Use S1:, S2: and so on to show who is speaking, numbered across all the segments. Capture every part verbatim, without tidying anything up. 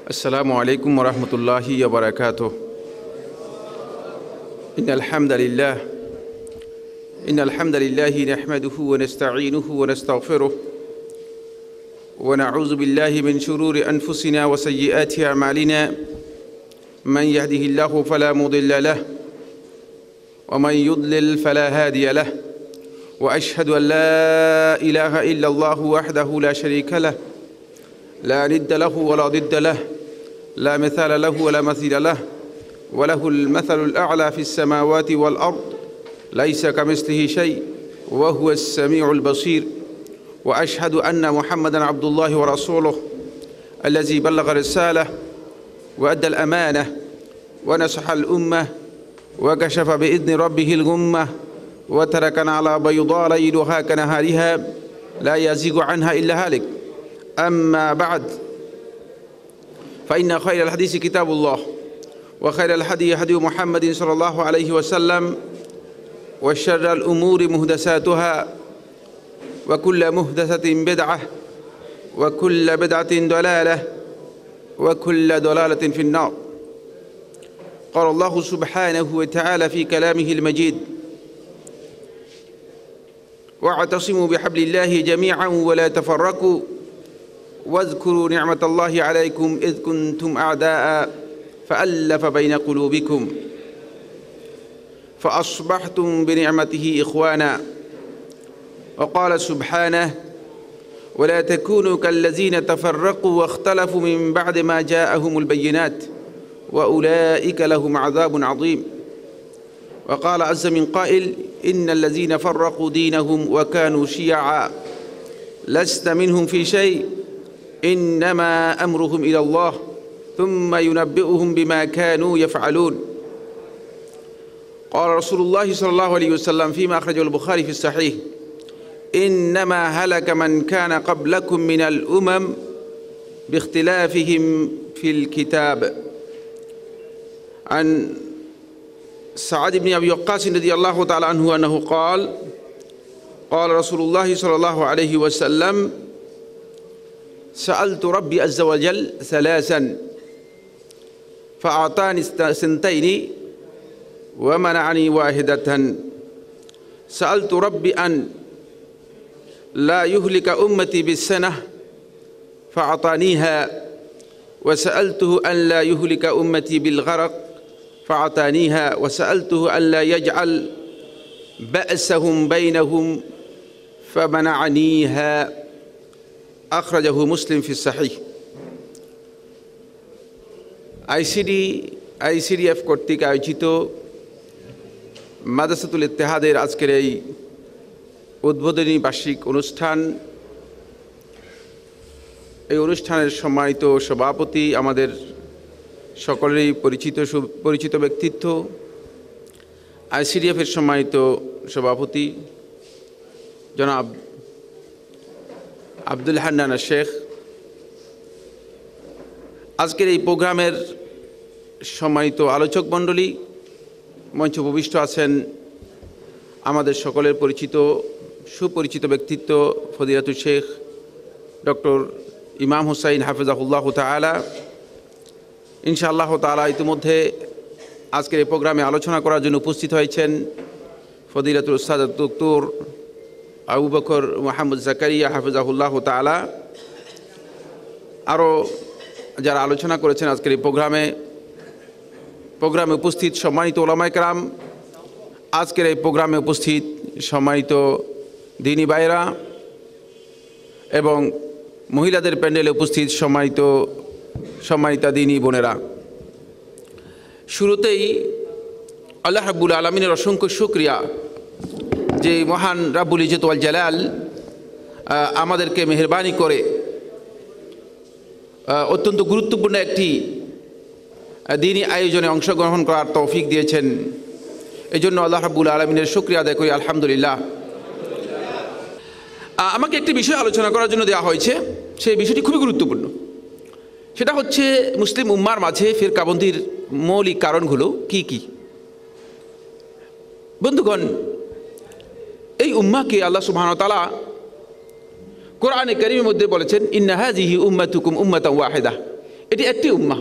S1: السلام عليكم ورحمة الله وبركاته. إن الحمد لله إن الحمد لله نحمده ونستعينه ونستغفره ونعوذ بالله من شرور أنفسنا وسيئات أعمالنا. من يهده الله فلا مضل له ومن يضلل فلا هادي له، وأشهد أن لا إله إلا الله وحده لا شريك له، لا ند له ولا ضد له، لا مثال له ولا مثيل له، وله المثل الأعلى في السماوات والأرض، ليس كمثله شيء وهو السميع البصير. وأشهد أن محمدًا عبد الله ورسوله الذي بلغ الرسالة وأدى الأمانة ونصح الأمة وكشف بإذن ربه الغمة، وتركنا على بيضاء ليلها كنهارها لا يزيغ عنها إلا هالك. أما بعد، فإن خير الحديث كتاب الله، وخير الهدي هدي محمد صلى الله عليه وسلم، وشر الأمور محدثاتها، وكل محدثة بدعة، وكل بدعة ضلالة، وكل ضلالة في النار. قال الله سبحانه وتعالى في كلامه المجيد: واعتصموا بحبل الله جميعا ولا تفرقوا واذكروا نعمة الله عليكم إذ كنتم أعداء فألف بين قلوبكم فأصبحتم بنعمته إخوانا. وقال سبحانه: ولا تكونوا كالذين تفرقوا واختلفوا من بعد ما جاءهم البينات وأولئك لهم عذاب عظيم. وقال عز من قائل: إن الذين فرقوا دينهم وكانوا شيعا لست منهم في شيء إنما أمرهم إلى الله ثم ينبئهم بما كانوا يفعلون. قال رسول الله صلى الله عليه وسلم فيما أخرجه البخاري في الصحيح: إنما هلك من كان قبلكم من الأمم باختلافهم في الكتاب. عن سعد بن أبي وقاص رضي الله تعالى عنه أنه قال: قال رسول الله صلى الله عليه وسلم: سألت ربي عز وجل ثلاثا فأعطاني سنتين ومنعني واحدة. سألت ربي أن لا يهلك أمتي بالسنة فأعطانيها، وسألته أن لا يهلك أمتي بالغرق فأعطانيها، وسألته أن لا يجعل بأسهم بينهم فمنعنيها. أخرجه مسلم في الصحيح। ICD আইসিডিএফ কর্তৃক আয়োজিত মাদ্রাসাতুল ইত্তেহাদের আজকের এই উদ্বোধনী বার্ষিক অনুষ্ঠান, এই অনুষ্ঠানের সম্মানিত সভাপতি, আমাদের সকলেরই পরিচিত পরিচিত ব্যক্তিত্ব, আইসিডিএফের সম্মানিত সভাপতি জনাব আব্দুল হান্নান শেখ, আজকের এই প্রোগ্রামের সম্মানিত আলোচক মণ্ডলী, মঞ্চে উপবিষ্ট আছেন আমাদের সকলের পরিচিত সুপরিচিত ব্যক্তিত্ব ফদিলাতুল শেখ ডক্টর ইমাম হুসাইন হাফিজাহুল্লাহ তাআলা। ইনশাআল্লাহ তাআলা ইতিমধ্যে আজকের এই প্রোগ্রামে আলোচনা করার জন্য উপস্থিত হয়েছেন ফদিলাতুল উস্তাদ ডক্টর আবু বকর মোহাম্মদ জাকারিয়া হাফিজাহুল্লাহ তাআলা। আরও যারা আলোচনা করেছেন আজকের এই প্রোগ্রামে প্রোগ্রামে উপস্থিত সম্মানিত ওলামায়ে কেরাম, আজকের এই প্রোগ্রামে উপস্থিত সম্মানিত দিনী ভাইরা এবং মহিলাদের প্যান্ডেলে উপস্থিত সম্মানিত সম্মানিতা দিনী বোনেরা, শুরুতেই আল্লাহ রাব্বুল আলামিনের অসংখ্য শুকরিয়া যে মহান রাব্বুল ইজ্জত ওয়াল জালাল আমাদেরকে মেহেরবানি করে অত্যন্ত গুরুত্বপূর্ণ একটি দিনী আয়োজনে অংশগ্রহণ করার তৌফিক দিয়েছেন। এই জন্য আল্লাহ রাব্বুল আলামিনের শুকরিয়া আদায় করি, আলহামদুলিল্লাহ। আমাকে একটি বিষয় আলোচনা করার জন্য দেওয়া হয়েছে, সেই বিষয়টি খুবই গুরুত্বপূর্ণ। সেটা হচ্ছে মুসলিম উম্মার মাঝে ফিরকাবন্দির মৌলিক কারণগুলো কি কি। বন্ধুগণ, এই উম্মাকে আল্লাহ সুবহানাহু ওয়া তাআলা কোরআনে কারীমের মধ্যে বলেছেন, ইন্না হাযিহি উম্মাতুকুম উম্মাতান ওয়াহিদা, এটি একটি উম্মাহ।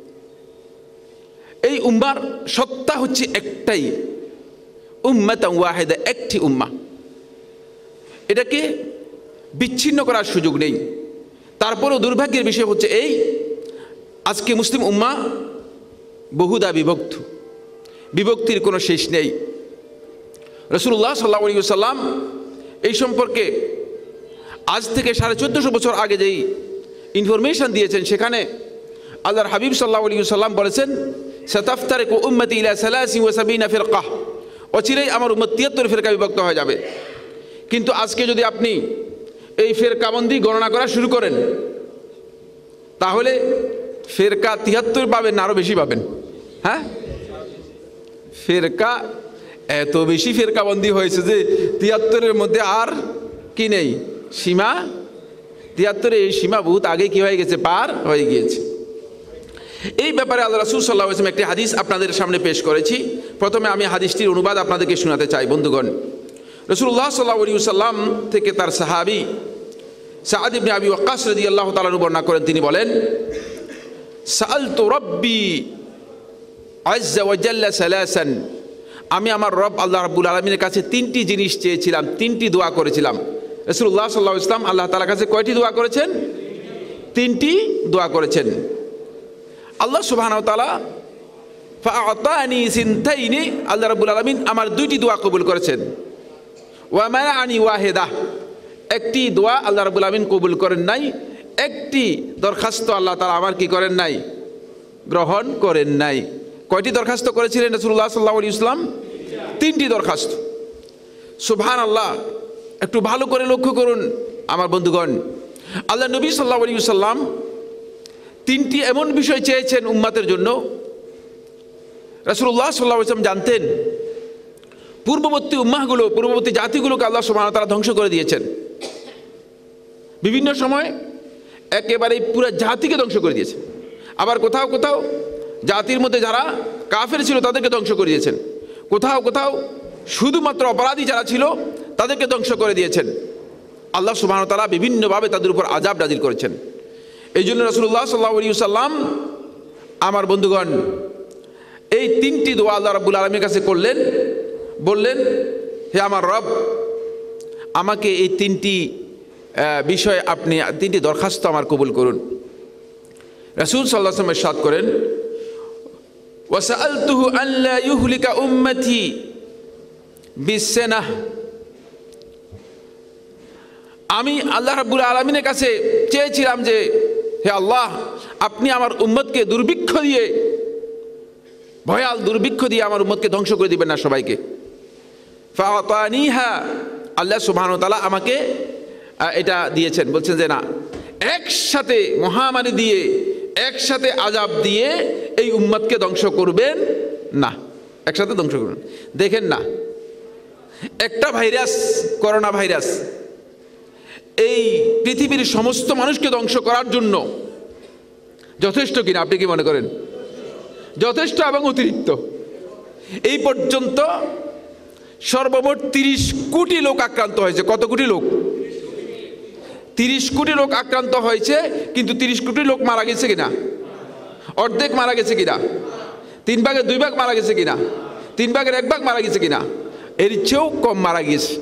S1: এই উম্মার সত্তা হচ্ছে একটাই, উম্মাতান ওয়াহিদা, একটি উম্মাহ। এটাকে বিচ্ছিন্ন করার সুযোগ নেই। তারপরেও দুর্ভাগ্যের বিষয় হচ্ছে এই, আজকে মুসলিম উম্মাহ বহুদা বিভক্ত, বিভক্তির কোনো শেষ নেই। রাসূলুল্লাহ সাল্লাল্লাহু আলাইহি ওয়াসাল্লাম এই সম্পর্কে আজ থেকে সাড়ে চোদ্দশো বছর আগে যেই ইনফরমেশন দিয়েছেন, সেখানে আল্লাহর হাবিব সাল্লাল্লাহু আলাইহি ওয়াসাল্লাম বলেছেন, সাতাফতারিকু উম্মতি ইলা সালাসি ওয়া সাবিনা ফিরকাহ, অচিরেই আমার উম্মত তিয়াত্তর ফিরকা বিভক্ত হয়ে যাবে। কিন্তু আজকে যদি আপনি এই ফেরকাবন্দি গণনা করা শুরু করেন, তাহলে ফেরকা তিয়াত্তর পাবেন না আরও বেশি পাবেন। হ্যাঁ, ফেরকা এত বেশি ফেরকাবন্দি হয়েছে যে তিয়াত্তরের মধ্যে আর কি নেই, সীমা। তিয়াত্তরে এই সীমা বহুত আগে কি হয়ে গেছে, পার হয়ে গিয়েছে। এই ব্যাপারে আল্লাহ রাসূল সাল্লাল্লাহু আলাইহি ওয়াসাল্লাম একটি হাদিস আপনাদের সামনে পেশ করেছি। প্রথমে আমি হাদিসটির অনুবাদ আপনাদেরকে শোনাতে চাই। বন্ধুগণ, রাসূলুল্লাহ সাল্লাল্লাহু আলাইহি ওয়াসাল্লাম থেকে তার সাহাবী সাআদ ইবনে আবি ওয়াক্কাস রাদিয়াল্লাহু তাআলা বর্ণনা করেন, তিনি বলেন, সাআলতু রাব্বি আযজা ওয়া জাল্লা সালাসান, আমি আমার রব আল্লাহ রাব্বুল আলামিনের কাছে তিনটি জিনিস চেয়েছিলাম, তিনটি দোয়া করেছিলাম। রাসূলুল্লাহ সাল্লাল্লাহু আলাইহি ওয়াসাল্লাম আল্লাহ তাআলার কাছে কয়টি দোয়া করেছেন? তিনটি দোয়া করেছেন। আল্লাহ সুবহানাহু ওয়া তাআলা ফাআতানি সিনতাইনি, আল্লাহ রাব্বুল আলামিন আমার দুইটি দোয়া কবুল করেছেন। ওয়া মানাআনি ওয়াহিদা, একটি দোয়া আল্লাহ রাব্বুল আলামিন কবুল করেন নাই, একটি দরখাস্ত আল্লাহ তাআলা আমার কি করেন নাই, গ্রহণ করেন নাই। কয়টি দরখাস্ত করেছিলেন রাসূলুল্লাহ সাল্লাল্লাহু আলাইহি ওয়াসাল্লাম? তিনটি দরখাস্ত। সুবহানাল্লাহ, একটু ভালো করে লক্ষ্য করুন আমার বন্ধুগণ, আল্লাহ নবী সাল্লাল্লাহু আলাইহি ওয়াসাল্লাম তিনটি এমন বিষয় চেয়েছেন উম্মতের জন্য। রাসূলুল্লাহ সাল্লাল্লাহু আলাইহি ওয়াসাল্লাম জানতেন পূর্ববর্তী উম্মাহগুলো, পূর্ববর্তী জাতিগুলোকে আল্লাহ সুবহানাহু ওয়া তাআলা ধ্বংস করে দিয়েছেন। বিভিন্ন সময় একেবারে পুরো জাতিকে ধ্বংস করে দিয়েছেন। আবার কোথাও কোথাও জাতির মধ্যে যারা কাফের ছিল তাদেরকে ধ্বংস করে দিয়েছেন। কোথাও কোথাও শুধুমাত্র অপরাধী যারা ছিল তাদেরকে ধ্বংস করে দিয়েছেন। আল্লাহ সুবহানাহু ওয়া তাআলা বিভিন্নভাবে তাদের উপর আযাব নাযিল করেছেন। এই জন্য রাসূলুল্লাহ সাল্লাল্লাহু আলাইহি ওয়াসাল্লাম আমার বন্ধুগণ এই তিনটি দোয়া আল্লাহ রাব্বুল আলামিনের কাছে করলেন, বললেন, হে আমার রব, আমাকে এই তিনটি বিষয় আপনি, তিনটি দরখাস্ত আমার কবুল করুন। রাসূল সাল্লাল্লাহু আলাইহি ওয়াসাল্লাম ইরশাদ করেন, ওয়াসাআলতুহু আল্লা ইউহলিকা উম্মতি বিসসানাহ, আমি আল্লাহ রাব্বুল আলামিনের কাছে চেয়েছিলাম যে হে আল্লাহ, আপনি আমার উম্মতকে দুর্ভিক্ষ দিয়ে, ভয়াল দুর্ভিক্ষ দিয়ে আমার উম্মতকে ধ্বংস করে দিবেন না সবাইকে। ফাআতানিহা, আল্লাহ সুবহানাহু ওয়া তাআলা আমাকে এটা দিয়েছেন। বলছেন যে না, একসাথে মহামারী দিয়ে, একসাথে আযাব দিয়ে এই উম্মতকে ধ্বংস করবেন না, একসাথে ধ্বংস করবেন। দেখেন না, একটা ভাইরাস, করোনা ভাইরাস, এই পৃথিবীর সমস্ত মানুষকে ধ্বংস করার জন্য যথেষ্ট কিনা? আপনি কি মনে করেন? যথেষ্ট এবং অতিরিক্ত। এই পর্যন্ত সর্বমোট তিরিশ কোটি লোক আক্রান্ত হয়েছে। কত কোটি লোক? তিরিশ কোটি লোক আক্রান্ত হয়েছে। কিন্তু তিরিশ কোটি লোক মারা গেছে কিনা? অর্ধেক মারা গেছে কিনা? তিন ভাগের দুই ভাগ মারা গেছে কিনা? তিন ভাগের এক ভাগ মারা গেছে কিনা? এর চেয়েও কম মারা গিয়েছে।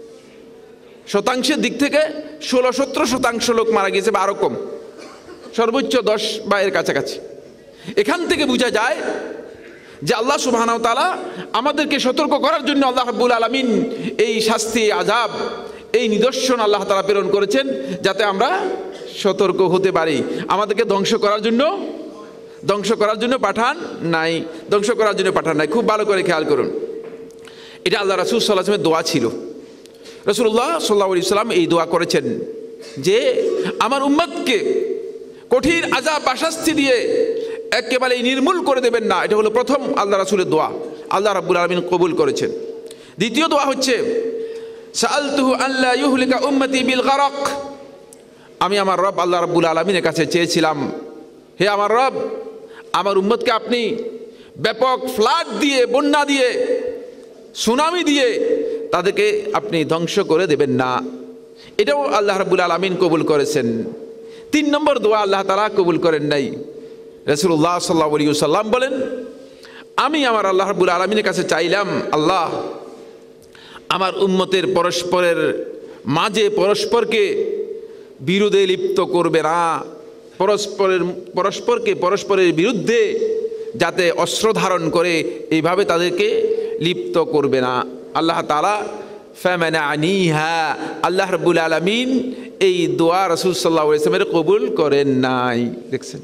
S1: শতাংশের দিক থেকে ষোলো সতেরো শতাংশ লোক মারা গিয়েছে, বা আরো কম, সর্বোচ্চ দশ বা এর কাছাকাছি। এখান থেকে বোঝা যায় যে আল্লাহ সুবহানাহু ওয়া তাআলা আমাদেরকে সতর্ক করার জন্য আল্লাহ রাব্বুল আলামিন এই শাস্তি, আযাব, এই নিদর্শন আল্লাহ তাআলা প্রেরণ করেছেন, যাতে আমরা সতর্ক হতে পারি। আমাদেরকে ধ্বংস করার জন্য ধ্বংস করার জন্য পাঠান নাই, ধ্বংস করার জন্য পাঠান নাই। খুব ভালো করে খেয়াল করুন, এটা আল্লাহ রাসূল সাল্লাল্লাহু আলাইহি ওয়াসাল্লামের দোয়া ছিল। রাসূলুল্লাহ সাল্লাল্লাহু আলাইহি ওয়াসাল্লাম এই দোয়া করেছেন যে আমার উম্মতকে কঠিন আযাব বা শাস্তি দিয়ে একেবারে নির্মূল করে দেবেন না। এটা হলো প্রথম আল্লাহ রাসূলের দোয়া, আল্লাহ রাব্বুল আলামিন কবুল করেছেন। দ্বিতীয় দোয়া হচ্ছে সাআলতুহু আল্লা ইউহলিকা উম্মতি বিল গারাক, আমি আমার রব আল্লাহ রাব্বুল আলামিনের কাছে চেয়েছিলাম, হে আমার রব, আমার উম্মতকে আপনি ব্যাপক ফ্লাড দিয়ে, বন্যা দিয়ে, সুনামি দিয়ে তাদেরকে আপনি ধ্বংস করে দেবেন না। এটাও আল্লাহ রাব্বুল আলামিন কবুল করেছেন। তিন নম্বর দোয়া আল্লাহ তাআলা কবুল করেন নাই। রাসূলুল্লাহ সাল্লাল্লাহু আলাইহি ওয়াসাল্লাম বলেন, আমি আমার আল্লাহ রাব্বুল আলামিনের কাছে চাইলাম, আল্লাহ আমার উম্মতের পরস্পরের মাঝে পরস্পরকে বিরোধে লিপ্ত করবে না, পরস্পরের পরস্পরকে পরস্পরের বিরুদ্ধে যাতে অস্ত্র ধারণ করে এইভাবে তাদেরকে লিপ্ত করবে না। আল্লাহ তাআলা ফামানানিহা, আল্লাহ রাব্বুল আলামিন এই দোয়া রাসূল সাল্লাল্লাহু আলাইহি ওয়াসাল্লামের কবুল করেন নাই। দেখছেন,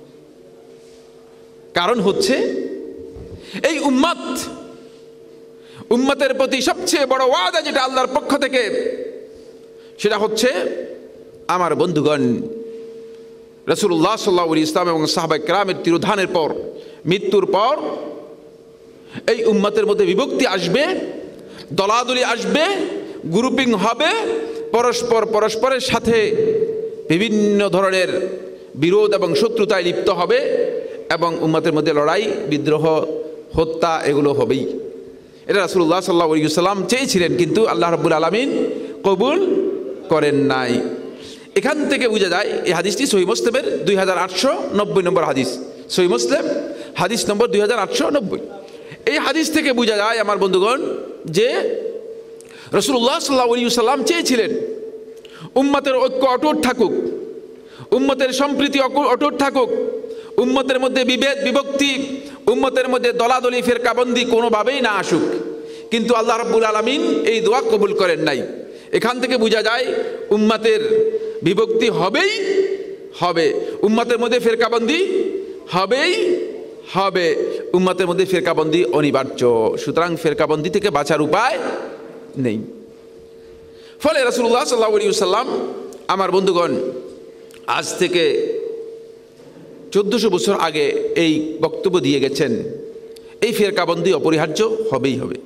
S1: কারণ হচ্ছে এই উম্মত উম্মতের প্রতি সবচেয়ে বড় ওয়াদা যেটা আল্লাহর পক্ষ থেকে, সেটা হচ্ছে আমার বন্ধুগণ, রাসূলুল্লাহ সাল্লাল্লাহু আলাইহি ওয়াসাল্লাম এবং সাহাবায়ে কেরামের তিরোধানের পর, মৃত্যুর পর এই উম্মতের মধ্যে বিভক্তি আসবে, দলাদলি আসবে, গ্রুপিং হবে, পরস্পর পরস্পরের সাথে বিভিন্ন ধরনের বিরোধ এবং শত্রুতায় লিপ্ত হবে এবং উম্মতের মধ্যে লড়াই, বিদ্রোহ, হত্যা এগুলো হবেই। এটা রাসূলুল্লাহ সাল্লাল্লাহু আলাইহি ওয়াসাল্লাম চেয়েছিলেন, কিন্তু আল্লাহ রাব্বুল আলামিন কবুল করেন নাই। এখান থেকে বোঝা যায়, এই হাদিসটি সহিহ মুসলিমের দুই হাজার আটশো নব্বই নম্বর হাদিস, সহিহ মুসলিম হাদিস নম্বর দুই হাজার আটশো নব্বই। এই হাদিস থেকে বোঝা যায় আমার বন্ধুগণ যে রাসূলুল্লাহ সাল্লাল্লাহু আলাইহি ওয়াসাল্লাম চেয়েছিলেন উম্মতের ঐক্য অটুট থাকুক, উম্মতের সম্প্রীতি অটুট থাকুক, উম্মতের মধ্যে বিভেদ বিভক্তি, উম্মতের মধ্যে দলাদলি ফেরকাবন্দি কোনোভাবেই না আসুক। কিন্তু আল্লাহ রাব্বুল আলামিন এই দোয়া কবুল করেন নাই। এখান থেকে বোঝা যায় উম্মতের বিভক্তি হবেই হবে, উম্মতের মধ্যে ফেরকাবন্দি হবেই হবে, উম্মতের মধ্যে ফেরকাবন্দি অনিবার্য। সুতরাং ফেরকাবন্দি থেকে বাঁচার উপায় নেই। ফলে রাসূলুল্লাহ সাল্লাল্লাহু আলাইহি ওয়াসাল্লাম আমার বন্ধুগণ আজ থেকে চোদ্দশো বছর আগে এই বক্তব্য দিয়ে গেছেন, এই ফেরকাবন্দি অপরিহার্য হবেই হবে।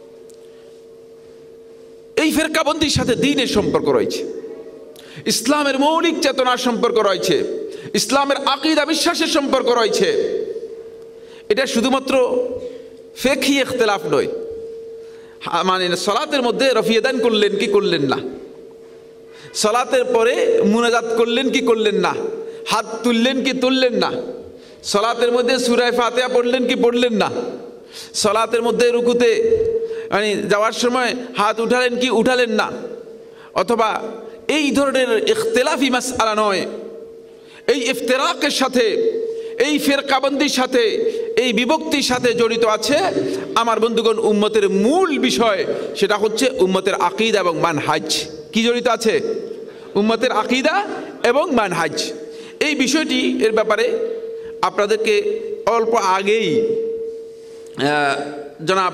S1: এই ফেরকাবন্দির সাথে দ্বীনের সম্পর্ক রয়েছে, ইসলামের মৌলিক চেতনার সম্পর্ক রয়েছে, ইসলামের আকীদা বিশ্বাসের সম্পর্ক রয়েছে। এটা শুধুমাত্র ফিকহি ইখতিলাফ নয়, মানে সালাতের মধ্যে রফিয়াদান করলেন কি করলেন না, সালাতের পরে মুনাজাত করলেন কি করলেন না, হাত তুললেন কি তুললেন না, সালাতের মধ্যে সূরা ফাতিহা পড়লেন কি পড়লেন না, সালাতের মধ্যে রুকুতে মানে যাওয়ার সময় হাত উঠালেন কি উঠালেন না, অথবা এই ধরনের ইখতিলাফি মাসআলা নয়। এই ইফতিরাকের সাথে, এই ফিরকাবন্দির সাথে, এই বিভক্তির সাথে জড়িত আছে আমার বন্ধুগণ উম্মতের মূল বিষয়, সেটা হচ্ছে উম্মতের আকীদা এবং মানহাজ। কি জড়িত আছে? উম্মতের আকীদা এবং মানহাজ। এই বিষয়টি এর ব্যাপারে আপনাদেরকে অল্প আগেই জনাব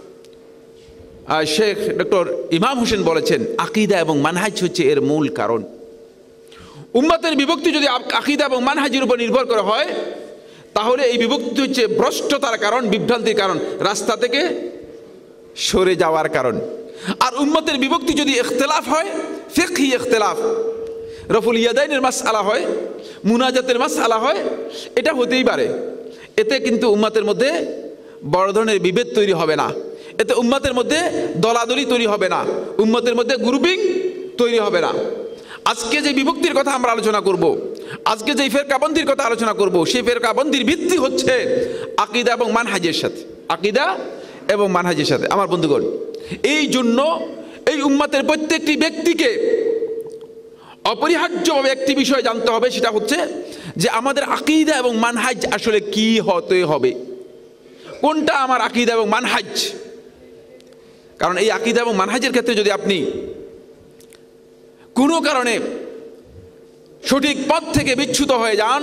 S1: শেখ ডক্টর ইমাম হোসেন বলেছেন, আকীদা এবং মানহাজ হচ্ছে এর মূল কারণ। উম্মতের বিভক্তি যদি আকীদা এবং মানহাজের উপর নির্ভর করা হয়, তাহলে এই বিভক্তি হচ্ছে ভ্রষ্টতার কারণ, বিভ্রান্তির কারণ, রাস্তা থেকে সরে যাওয়ার কারণ। আর উম্মতের বিভক্তি যদি ইখতিলাফ হয়, ফিকহি ইখতিলাফ, রফুল ইয়াদাইনের মাসআলা হয়, মুনাজাতের মাসআলা হয়, এটা হতেই পারে। এতে কিন্তু উম্মতের মধ্যে বড় ধরনের বিভেদ তৈরি হবে না, এতে উম্মতের মধ্যে দলাদলি তৈরি হবে না, উম্মতের মধ্যে গ্রুপিং তৈরি হবে না। আজকে যে বিভক্তির কথা আমরা আলোচনা করব, আজকে যে ফেরকাবন্দির কথা আলোচনা করব, সেই ফেরকাবন্দির ভিত্তি হচ্ছে আকীদা এবং মানহাজের সাথে, আকীদা এবং মানহাজের সাথে। আমার বন্ধুগণ, এই জন্য এই উম্মতের প্রত্যেকটি ব্যক্তিকে অপরিহার্যভাবে একটি বিষয় জানতে হবে, সেটা হচ্ছে যে আমাদের আকীদা এবং মানহাজ আসলে কি হতে হবে, কোনটা আমার আকীদা এবং মানহাজ। কারণ এই আকীদা এবং মানহাজের ক্ষেত্রে যদি আপনি কোনো কারণে সঠিক পথ থেকে বিচ্যুত হয়ে যান,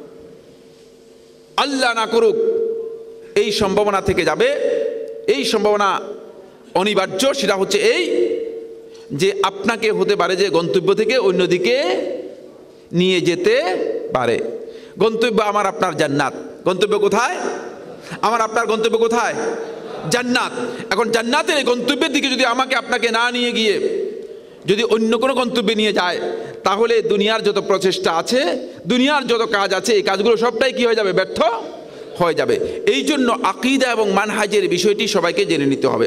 S1: আল্লাহ না করুক, এই সম্ভাবনা থেকে যাবে, এই সম্ভাবনা অনিবার্য। সেটা হচ্ছে এই যে আপনাকে হতে পারে যে গন্তব্য থেকে অন্যদিকে নিয়ে যেতে পারে। গন্তব্য আমার আপনার জান্নাত। গন্তব্য কোথায়? আমার আপনার গন্তব্য কোথায়? জান্নাত। এখন জান্নাতের এই গন্তব্যের দিকে যদি আমাকে আপনাকে না নিয়ে গিয়ে যদি অন্য কোনো গন্তব্যে নিয়ে যায়, তাহলে দুনিয়ার যত প্রচেষ্টা আছে, দুনিয়ার যত কাজ আছে, এই কাজগুলো সবটাই কি হয়ে যাবে? ব্যর্থ হয়ে যাবে। এই জন্য আকীদা এবং মানহাজের বিষয়টি সবাইকে জেনে নিতে হবে।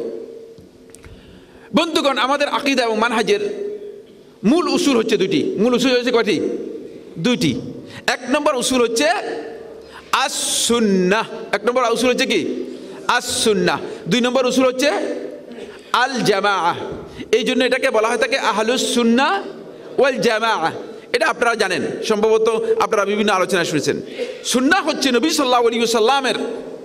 S1: বন্ধুগণ, আমাদের আকীদা এবং মানহাজের মূল উসুল হচ্ছে দুটি। মূল উসুল হচ্ছে কয়টি? দুইটি। এক নম্বর উসুল হচ্ছে আস-সুন্নাহ, এক নম্বর উসুল হচ্ছে কি আস-সুন্নাহ। দুই নম্বর উসুল হচ্ছে আল জামাআহ। এই জন্য এটাকে বলা হয় থাকে আহলুস সুন্নাহ ওয়াল জামাআহ। এটা আপনারা জানেন, সম্ভবত আপনারা বিভিন্ন আলোচনা শুনেছেন। সুন্নাহ হচ্ছে নবী সাল্লাল্লাহু আলাইহি ওয়াসাল্লামের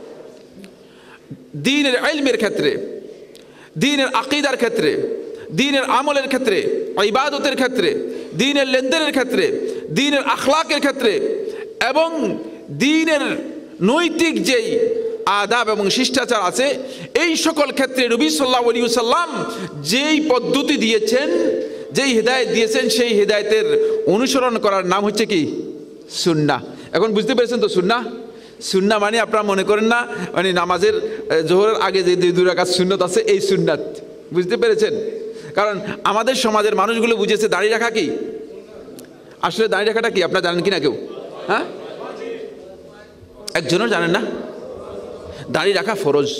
S1: দ্বীনের ইলমের ক্ষেত্রে, দ্বীনের আকীদার ক্ষেত্রে, দ্বীনের আমলের ক্ষেত্রে, ইবাদতের ক্ষেত্রে, দ্বীনের লেনদেনের ক্ষেত্রে, দ্বীনের আখলাকের ক্ষেত্রে এবং দ্বীনের নৈতিক যেই আদাব এবং শিষ্টাচার আছে এই সকল ক্ষেত্রে নবী সাল্লাল্লাহু আলাইহি ওয়াসাল্লাম যেই পদ্ধতি দিয়েছেন, যেই হিদায়াত দিয়েছেন, সেই হিদায়াতের অনুসরণ করার নাম হচ্ছে কি সুন্নাহ। এখন বুঝতে পেরেছেন তো সুন্নাহ? সুন্নাহ মানে আপনারা মনে করেন না মানে নামাজের জোহরের আগে যে দুই রাকাত সুন্নত আছে এই সুন্নাত, বুঝতে পেরেছেন? কারণ আমাদের সমাজের মানুষগুলো বুঝেছে দাড়ি রাখা কি। আসলে দাড়ি রাখাটা কি আপনারা জানেন কি না কেউ? হ্যাঁ, একজনও জানেন না দাড়ি রাখা ফরজ।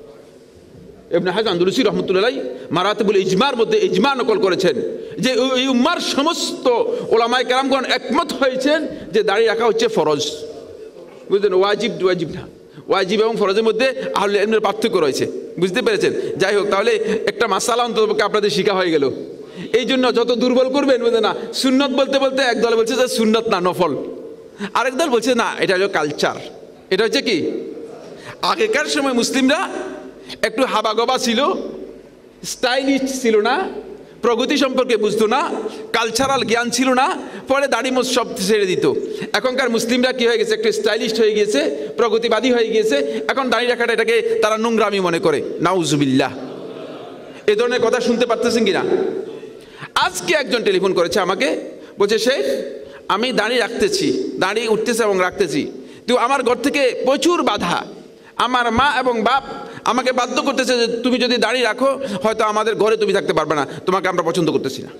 S1: ইবনে হাজম আন্দালুসি রাহমাতুল্লাহ মারাতিবুল ইজমার মধ্যে ইজমা নকল করেছেন যে এই উম্মার সমস্ত ওলামায়ে কেরামগণ একমত হয়েছেন যে দাড়ি রাখা হচ্ছে ফরজ। বুঝলেন? ওয়াজিব ওয়াজিব না, ওয়াজিব এবং ফরজের মধ্যে আহলে ইলমের পার্থক্য রয়েছে, বুঝতে পেরেছেন? যাই হোক, তাহলে একটা মাসালা অন্তত আপনাদের শিখা হয়ে গেল। এই জন্য যত দুর্বল করবেন বুঝলেন না, সুন্নত বলতে বলতে এক দল বলছে যে সুন্নত না নফল, আরেক দল বলছে না এটা হলো কালচার। এটা হচ্ছে কি, আগেকার সময় মুসলিমরা একটু হাবাগবা ছিল, স্টাইলিশ ছিল না, প্রগতি সম্পর্কে বুঝতো না, কালচারাল জ্ঞান ছিল না, পরে দাড়ি মোছ সব ছেড়ে দিত। এখনকার মুসলিমরা কি হয়ে গেছে, একটু স্টাইলিশ হয়ে গিয়েছে, প্রগতিবাদী হয়ে গিয়েছে, এখন দাড়ি রাখাটা এটাকে তারা নোংরামি মনে করে। নাউজুবিল্লাহ। এ ধরনের কথা শুনতে পারতেছেন কিনা? আজকে একজন টেলিফোন করেছে আমাকে, বলছে শেখ আমি দাড়ি রাখতেছি, দাড়ি উঠতেছে এবং রাখতেছি, তো আমার ঘর থেকে প্রচুর বাধা, আমার মা এবং বাপ আমাকে বাধ্য করতেছে যে তুমি যদি দাড়ি রাখো হয়তো আমাদের ঘরে তুমি থাকতে পারবে না, তোমাকে আমরা পছন্দ করতেছি না।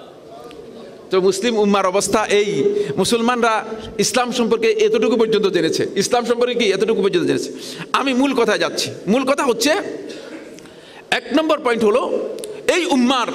S1: তো মুসলিম উম্মার অবস্থা এই, মুসলমানরা ইসলাম সম্পর্কে এতটুকু পর্যন্ত জেনেছে, ইসলাম সম্পর্কে কি এতটুকু পর্যন্ত জেনেছে। আমি মূল কথায় যাচ্ছি। মূল কথা হচ্ছে এক নম্বর পয়েন্ট হলো এই উম্মার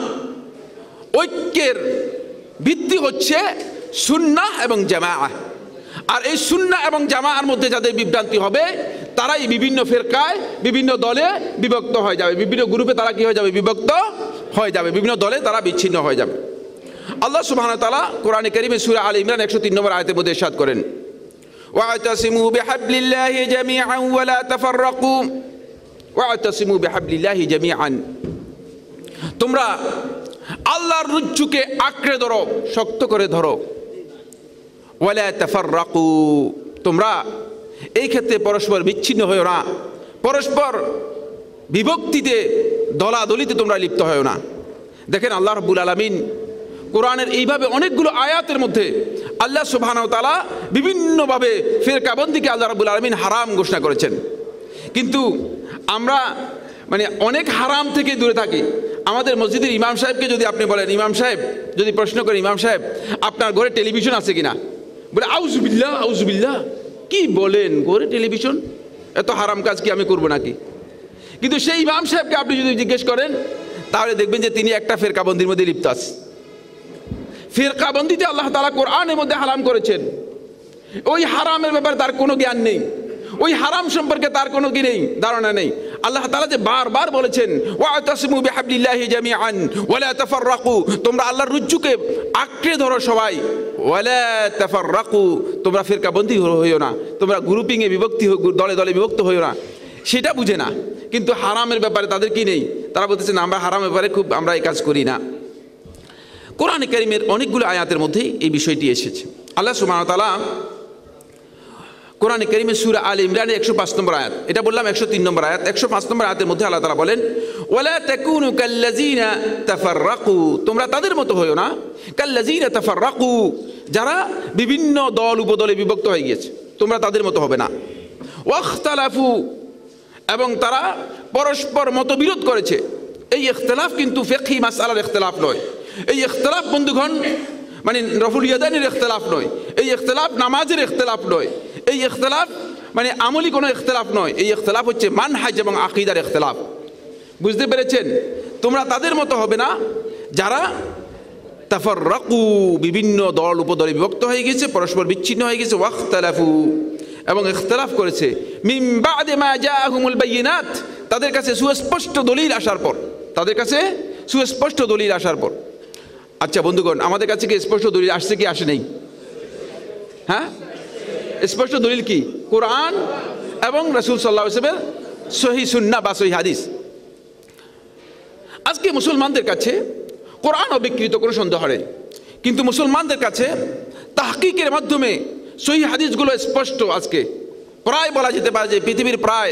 S1: ঐক্যের ভিত্তি হচ্ছে সুন্নাহ এবং জামাআহ। আর এই সুন্নাহ এবং জামাআর মধ্যে যাদের বিভ্রান্তি হবে তারাই বিভিন্ন ফিরকায়, বিভিন্ন দলে বিভক্ত হয়ে যাবে, বিভিন্ন গ্রুপে তারা কি হয়ে যাবে, বিভক্ত হয়ে যাবে, বিভিন্ন দলে তারা বিচ্ছিন্ন হয়ে যাবে। আল্লাহ সুবহানাহু ওয়া তাআলা কোরআনে কারীমে সূরা আলে ইমরান একশো তিন নম্বর আয়াতের মধ্যে ইরশাদ করেন, ওয়া'তাসিমু বিহাবলিল্লাহি জামিআন ওয়া লা তাফাররাকু, ওয়া'তাসিমু বিহাবলিল্লাহি জামিআন, তোমরা আল্লাহর রজ্জুকে আঁকড়ে ধরো, শক্ত করে ধরো, ওয়া লা তাফাররাকু, তোমরা এই ক্ষেত্রে পরস্পর বিচ্ছিন্ন হয়েও না, পরস্পর বিভক্তিতে দলাদলিতে তোমরা লিপ্ত হয়েও না। দেখেন আল্লাহ রাব্বুল আলামিন কোরআনের এইভাবে অনেকগুলো আয়াতের মধ্যে আল্লাহ সুবহানাহু ওয়া তাআলা বিভিন্নভাবে ফিরকাবন্দিকে আল্লাহ রাব্বুল আলামিন হারাম ঘোষণা করেছেন। কিন্তু আমরা মানে অনেক হারাম থেকে দূরে থাকি। আমাদের মসজিদের ইমাম সাহেবকে যদি আপনি বলেন, ইমাম সাহেব যদি প্রশ্ন করেন, ইমাম সাহেব আপনার ঘরে টেলিভিশন আছে কিনা, বলে আউযুবিল্লাহ আউযুবিল্লাহ, কি বলেন ঘরে টেলিভিশন, এত হারাম কাজ কি আমি করব নাকি? কিন্তু সেই ইমাম সাহেবকে আপনি যদি জিজ্ঞেস করেন তাহলে দেখবেন যে তিনি একটা ফিরকাবন্দির মধ্যে লিপ্ত আছে। ফিরকাবন্দিতে আল্লাহ তাআলা কোরআনের মধ্যে হারাম করেছেন, ওই হারামের ব্যাপারে তার কোনো জ্ঞান নেই, ওই হারাম সম্পর্কে তার কোনো কি নেই, ধারণা নেই। আল্লাহ তাআলা যে বারবার বলেছেন ওয়া'তাসিমু বিহাবলিল্লাহি জামিআন ওয়া লা তাফাররাকু, তোমরা আল্লাহর রজ্জুকে আঁকড়ে ধরো সবাই, ওয়া লা তাফাররাকু, তোমরা ফিরকাবন্দি হইও না, তোমরা গ্রুপিং এ বিভক্তি, দলে দলে বিভক্ত হইও না, সেটা বুঝে না। কিন্তু হারামের ব্যাপারে তাদের কি নেই, তারা বলতেছে না আমরা হারামের ব্যাপারে খুব আমরা এই কাজ করি না। কোরআনে কারীমের অনেকগুলো আয়াতের মধ্যে এই বিষয়টি এসেছে। আল্লাহ সুবহানাহু ওয়া তাআলা কোরআনে কারীমে সূরা আলে ইমরানের একশো পাঁচ নম্বর আয়াত, এটা বললাম একশো তিন নম্বর আয়াত, একশো পাঁচ নম্বর আয়াতের মধ্যে আল্লাহ তাআলা বলেন ওয়ালা তাকুনু কাল্লাযিনা তাফাররাকু, তোমরা তাদের মতো হইও না, কাল্লাযিনা তাফাররাকু, যারা বিভিন্ন দল উপদলে বিভক্ত হয়ে গিয়েছে, তোমরা তাদের মতো হবে না। ওয়াখতালাফু, এবং তারা পরস্পর মতবিরোধ করেছে। এই ইখতিলাফ কিন্তু ফিকহি মাসআলার ইখতিলাফ নয়, এই ইখতিলাফ বন্ধুগণ মানে রফুল ইয়াদাইনের ইখতিলাফ নয়, এই ইখতিলাফ নামাজের ইখতিলাফ নয়, এই ইখতিলাফ মানে আমলি কোনো ইখতিলাফ নয়, এই ইখতিলাফ হচ্ছে মানহাজ এবং আকীদার ইখতিলাফ। বুঝতে পেরেছেন? তোমরা তাদের মতো হবে না যারা তাফাররাকু, বিভিন্ন দল উপদলে বিভক্ত হয়ে গেছে, পরস্পর বিচ্ছিন্ন হয়ে গেছে। ওয়াখতালাফু, এবং ইখতিলাফ করেছে। মিন বা'দি মা জাআহুমুল বায়িনাত, তাদের কাছে সুস্পষ্ট দলিল আসার পর, তাদের কাছে সুস্পষ্ট দলিল আসার পর। আচ্ছা বন্ধুগণ, আমাদের কাছে কি স্পষ্ট দলিল আসছে কি আসে নাই? হ্যাঁ, স্পষ্ট দলিল কি? কোরআন এবং রাসূল সাল্লাল্লাহু আলাইহি ওয়াসাল্লামের সহিহ সুন্নাহ বা সহিহ হাদিস। আজকে মুসলমানদের কাছে কোরআন অবিকৃত, কোনো সন্দেহ নেই, কিন্তু মুসলমানদের কাছে তাহকিকের মাধ্যমে সহিহ হাদিসগুলো স্পষ্ট। আজকে প্রায় বলা যেতে পারে যে পৃথিবীর প্রায়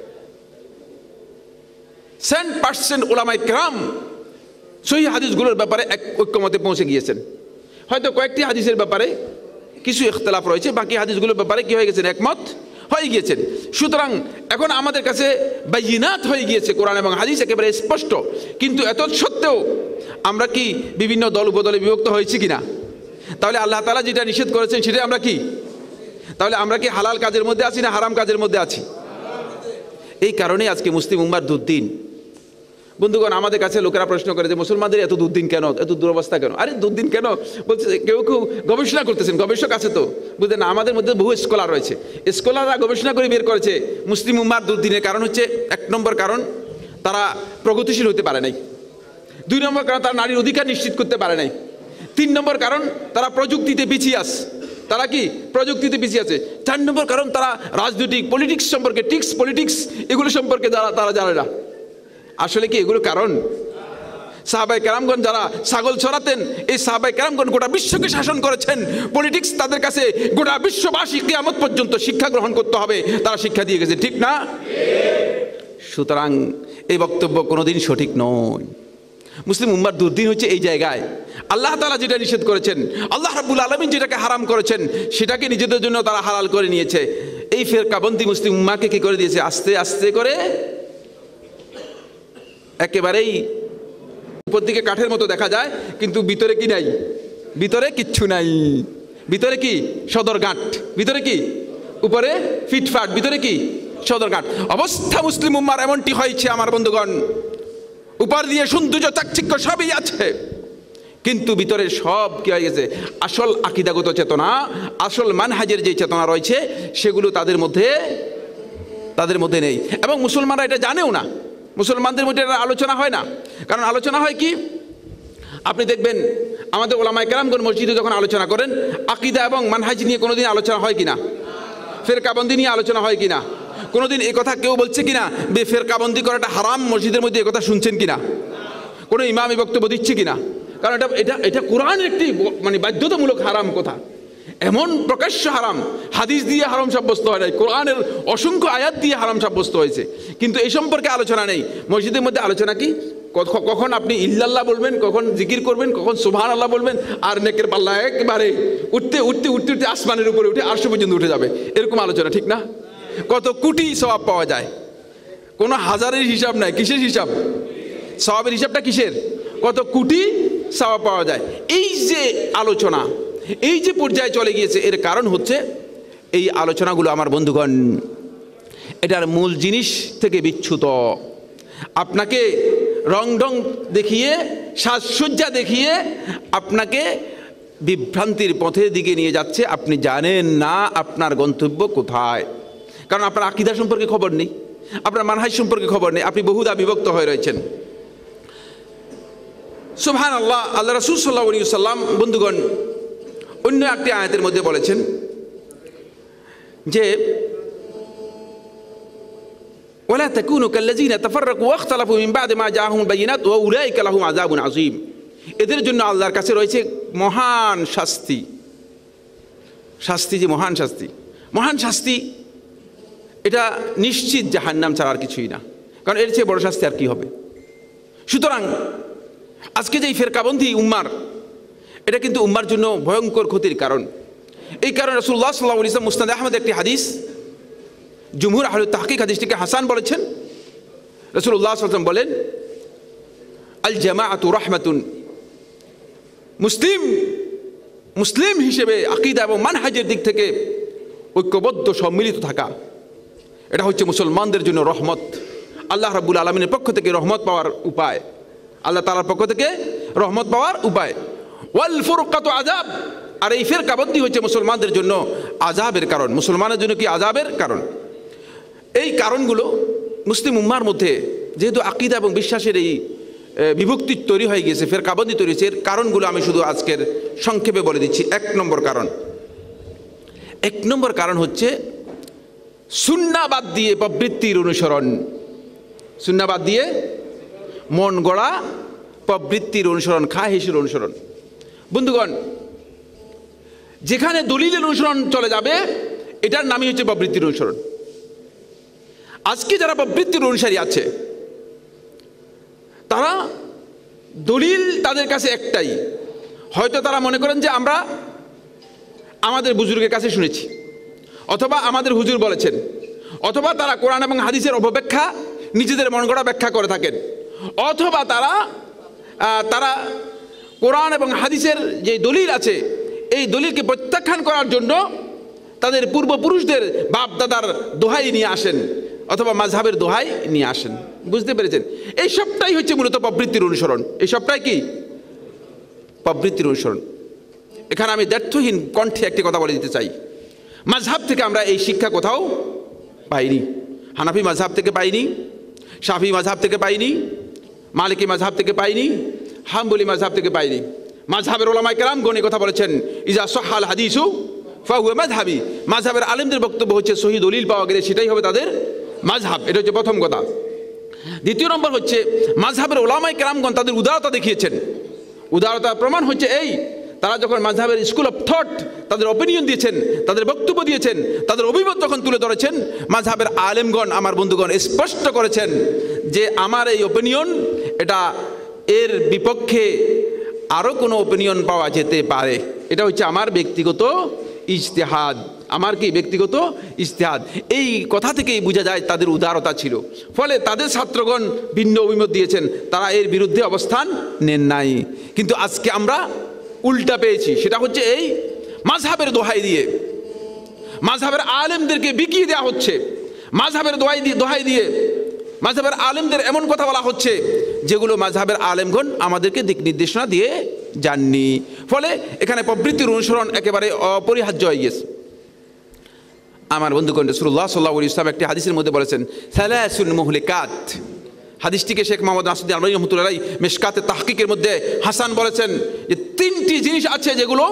S1: সেভেন পার্সেন্ট উলামায়ে কেরাম সহিহ হাদিসগুলোর ব্যাপারে এক ঐক্যমতে পৌঁছে গিয়েছেন। হয়তো কয়েকটি হাদিসের ব্যাপারে কিছু ইখতিলাফ রয়েছে, বাকি হাদিসগুলোর ব্যাপারে কি হয়ে গেছেন? একমত হয়ে গিয়েছেন। সুতরাং এখন আমাদের কাছে বায়িনাত হয়ে গিয়েছে, কোরআন এবং হাদিস একেবারে স্পষ্ট। কিন্তু এত সত্ত্বেও আমরা কি বিভিন্ন দল উপদলে বিভক্ত হয়েছি কিনা? তাহলে আল্লাহ তাআলা যেটা নিষেধ করেছেন সেটা আমরা কি, তাহলে আমরা কি হালাল কাজের মধ্যে আছি না হারাম কাজের মধ্যে আছি? এই কারণেই আজকে মুসলিম উম্মার দুর্দিন। বন্ধুগণ, আমাদের কাছে লোকেরা প্রশ্ন করে যে মুসলমানদের এত দুর্দিন কেন, এত দুরবস্থা কেন? আরে দুর্দিন কেন বলছে, কেউ কেউ গবেষণা করতেছেন, গবেষক আছে তো, বুঝলেন না? আমাদের মধ্যে বহু স্কলার রয়েছে, স্কলাররা গবেষণা করে বের করেছে মুসলিম উম্মার দুর্দিনের কারণ হচ্ছে, এক নম্বর কারণ তারা প্রগতিশীল হতে পারে নাই, দুই নম্বর কারণ তারা নারীর অধিকার নিশ্চিত করতে পারে নাই, তিন নম্বর কারণ তারা প্রযুক্তিতে পিছিয়ে আছে, তারা কি প্রযুক্তিতে পিছিয়ে আছে, চার নম্বর কারণ তারা রাজনৈতিক পলিটিক্স সম্পর্কে, টিক্স পলিটিক্স এগুলো সম্পর্কে যারা তারা জানে না। আসলে কি এগুলো কারণ? সাহাবায়ে কেরামগণ যারা ছাগল চড়াতেন, এই সাহাবায়ে কেরামগণ গোটা বিশ্বকে শাসন করেছেন। পলিটিক্স তাদের কাছে গোটা বিশ্ববাসী কিয়ামত পর্যন্ত শিক্ষা গ্রহণ করতে হবে, তারা শিক্ষা দিয়ে গেছে, ঠিক না? সুতরাং এই বক্তব্য কোনোদিন সঠিক নয়। মুসলিম উম্মার দুর্দিন হচ্ছে এই জায়গায়, আল্লাহ তাআলা যেটা নিষেধ করেছেন, আল্লাহ রাব্বুল আলামিন যেটাকে হারাম করেছেন, সেটাকে নিজেদের জন্য তারা হালাল করে নিয়েছে। এই ফিরকাবন্দি মুসলিম উম্মাকে কি করে দিয়েছে? আস্তে আস্তে করে একেবারেই উপর দিকে কাঠের মতো দেখা যায়, কিন্তু ভিতরে কি নাই? ভিতরে কিচ্ছু নাই। ভিতরে কি? সদরঘাট। ভিতরে কি? উপরে ফিটফাট, ভিতরে কি? সদরঘাট। অবস্থা মুসলিম উম্মার এমনটি হয়েছে আমার বন্ধুগণ, উপর দিয়ে সৌন্দর্য চাকচিক্য সবই আছে, কিন্তু ভিতরে সব কি হয়ে গেছে? আসল আকীদাগত চেতনা, আসল মানহাজের যে চেতনা রয়েছে সেগুলো তাদের মধ্যে তাদের মধ্যে নেই। এবং মুসলমানরা এটা জানেও না, মুসলমানদের মধ্যে এটা আলোচনা হয় না। কারণ আলোচনা হয় কি, আপনি দেখবেন আমাদের ওলামায়ে কেরামগণ মসজিদে যখন আলোচনা করেন, আকীদা এবং মানহাজ নিয়ে কোনোদিন আলোচনা হয় কিনা? ফেরকাবন্দি নিয়ে আলোচনা হয় কিনা? কোনোদিন এই কথা কেউ বলছে কিনা বে ফেরকাবন্দি করাটা হারাম মসজিদের মধ্যে? এই কথা শুনছেন কিনা? কোনো ইমাম এই বক্তব্য দিচ্ছে কিনা? কারণ এটা এটা এটা কোরআনের একটি মানে বাধ্যতামূলক হারাম কথা, এমন প্রকাশ্য হারাম, হাদিস দিয়ে হারাম সাব্যস্ত হয় নাই, কোরআনের অসংখ্য আয়াত দিয়ে হারাম সাব্যস্ত হয়েছে, কিন্তু এই সম্পর্কে আলোচনা নেই। মসজিদের মধ্যে আলোচনা কি? কখন আপনি ইল্লাল্লাহ বলবেন, কখন জিকির করবেন, কখন সুবহানাল্লাহ বলবেন, আর নেকের পাল্লা একেবারে উঠতে উঠতে উঠতে উঠতে আসমানের উপরে উঠে আরশ পর্যন্ত উঠে যাবে, এরকম আলোচনা, ঠিক না? কত কোটি সওয়াব পাওয়া যায়, কোনো হাজারের হিসাব নাই। কিসের হিসাব? সওয়াবের হিসাবটা কিসের? কত কোটি সওয়াব পাওয়া যায়। এই যে আলোচনা, এই যে পর্যায়ে চলে গিয়েছে, এর কারণ হচ্ছে এই আলোচনাগুলো আমার বন্ধুগণ এটার মূল জিনিস থেকে বিচ্যুত। আপনাকে রং ঢং দেখিয়ে, সাজসজ্জা দেখিয়ে আপনাকে বিভ্রান্তির পথের দিকে নিয়ে যাচ্ছে। আপনি জানেন না আপনার গন্তব্য কোথায়, কারণ আপনার আকীদা সম্পর্কে খবর নেই, আপনার মানহাজ সম্পর্কে খবর নেই, আপনি বহুদা বিভক্ত হয়ে রয়েছেন। সুবহানাল্লাহ, আল্লাহ রাসূল সাল্লাল্লাহু আলাইহি ওয়াসাল্লাম বন্ধুগণ অন্য একটি আয়াতের মধ্যে বলেছেন যে ওয়ালা তাকুনু কাল্লাযীনা তাফাররাকু ওয়াখতালাফু মিন বা'দি মা জাআহুমুল বায়িনাত ওয়া উলাইকা লাহুম আযাবুন আযীম। এদের জন্য আল্লাহর কাছে রয়েছে মহান শাস্তি। শাস্তি যে মহান শাস্তি, মহান শাস্তি এটা নিশ্চিত জাহান্নাম ছাড়া আর কিছুই না, কারণ এর চেয়ে বড় শাস্তি আর কি হবে? সুতরাং আজকে যে ফেরকাবন্দি উম্মার, এটা কিন্তু উম্মার জন্য ভয়ঙ্কর ক্ষতির কারণ। এই কারণে রাসূলুল্লাহ সাল্লাল্লাহু আলাইহি ওয়াসাল্লাম মুসনাদে আহমদ একটি হাদিস, জুমহুর আহলে তাহকিক হাদিসটিকে হাসান বলেছেন। রাসূলুল্লাহ সাল্লাল্লাহু আলাইহি ওয়াসাল্লাম বলেন, আল জামাআতু রাহমাতুন, মুসলিম মুসলিম হিসেবে আকীদা এবং মানহাজের দিক থেকে ঐক্যবদ্ধ সম্মিলিত থাকা, এটা হচ্ছে মুসলমানদের জন্য রহমত। আল্লাহ রাব্বুল আলামিনের পক্ষ থেকে রহমত পাওয়ার উপায়, আল্লাহ তাআলার পক্ষ থেকে রহমত পাওয়ার উপায়। ওয়াল ফুরকাতু আযাব, আর এই ফিরকাবন্দি হচ্ছে মুসলমানদের জন্য আযাবের কারণ, মুসলমানের জন্য কি আযাবের কারণ। এই কারণগুলো মুসলিম উম্মার মধ্যে যেহেতু আকীদা এবং বিশ্বাসের এই বিভক্তি তৈরি হয়ে গিয়েছে, ফিরকাবন্দি তৈরি হয়েছে, এর কারণগুলো আমি শুধু আজকের সংক্ষেপে বলে দিচ্ছি। এক নম্বর কারণ এক নম্বর কারণ হচ্ছে সুন্নাহ বাদ দিয়ে প্রবৃত্তির অনুসরণ। সুন্নাহ বাদ দিয়ে মন গড়া প্রবৃত্তির অনুসরণ, খাহেশের অনুসরণ। বন্ধুগণ, যেখানে দলিলের অনুসরণ চলে যাবে এটার নামই হচ্ছে প্রবৃত্তির অনুসরণ। আজকে যারা প্রবৃত্তির অনুসারী আছে তারা দলিল তাদের কাছে একটাই, হয়তো তারা মনে করেন যে আমরা আমাদের বুজুর্গের কাছে শুনেছি, অথবা আমাদের হুজুর বলেছেন, অথবা তারা কোরআন এবং হাদিসের অপব্যাখ্যা নিজেদের মন গড়া ব্যাখ্যা করে থাকেন, অথবা তারা তারা কোরআন এবং হাদিসের যে দলিল আছে এই দলিলকে প্রত্যাখ্যান করার জন্য তাদের পূর্বপুরুষদের বাপ দাদার দোহাই নিয়ে আসেন, অথবা মাযহাবের দোহাই নিয়ে আসেন। বুঝতে পেরেছেন? এই সবটাই হচ্ছে মূলত প্রবৃত্তির অনুসরণ। এই সবটাই কি প্রবৃত্তির অনুসরণ। এখানে আমি দ্ব্যর্থহীন কণ্ঠে একটি কথা বলে দিতে চাই, মাযহাব থেকে আমরা এই শিক্ষা কোথাও পাইনি। হানাফি মাযহাব থেকে পাইনি, শাফি মাযহাব থেকে পাইনি, মালিকি মাযহাব থেকে পাইনি, হাম্বলি মাযহাব থেকে পাইনি। মাযহাবের উলামায়ে কেরামগণ এই কথা বলেছেন, ইজা সাহাল হাদিসু ফাহুয়া মাযহাবি। মাযহাবের আলেমদের বক্তব্য হচ্ছে সহি দলিল পাওয়া গেলে সেটাই হবে তাদের মাযহাব। এটা হচ্ছে প্রথম কথা। দ্বিতীয় নম্বর হচ্ছে মাযহাবের উলামায়ে কেরামগণ তাদের উদারতা দেখিয়েছেন। উদারতার প্রমাণ হচ্ছে এই, তারা যখন মাযহাবের স্কুল অফ থট তাদের অপিনিয়ন দিয়েছেন, তাদের বক্তব্য দিয়েছেন, তাদের অভিমত যখন তুলে ধরেছেন, মাযহাবের আলেমগণ আমার বন্ধুগণ স্পষ্ট করেছেন যে আমার এই অপিনিয়ন, এটা এর বিপক্ষে আরও কোনো অপিনিয়ন পাওয়া যেতে পারে, এটা হচ্ছে আমার ব্যক্তিগত ইজতিহাদ। আমার কি ব্যক্তিগত ইজতিহাদ। এই কথা থেকেই বোঝা যায় তাদের উদারতা ছিল। ফলে তাদের ছাত্রগণ ভিন্ন অভিমত দিয়েছেন, তারা এর বিরুদ্ধে অবস্থান নেন নাই। কিন্তু আজকে আমরা উল্টা পেয়েছি, সেটা হচ্ছে এই মাযহাবের দোহাই দিয়ে মাযহাবের আলেমদেরকে বিকিয়ে দেওয়া হচ্ছে, মাযহাবের দোহাই দিয়ে দোহাই দিয়ে মাযহাবের আলেমদের এমন কথা বলা হচ্ছে যেগুলো মাযহাবের আলেমগণ আমাদেরকে দিক নির্দেশনা দিয়ে যাননি। ফলে এখানে প্রবৃত্তির অনুসরণ একেবারে অপরিহার্য হয়ে গেছে। আমার বন্ধুগণ, রাসূলুল্লাহ সাল্লাল্লাহু আলাইহি ওয়াসাল্লাম একটি হাদিসের মধ্যে বলেছেন সালাসুন মুহলিকাত। হাদিসটিকে শেখ মোহাম্মদ নাসিরউদ্দিন আলবানী রাহমাতুল্লাহ আলাইহি মিশকাতে তাহকিকের মধ্যে হাসান বলেছেন যে তিনটি জিনিস আছে যেগুলো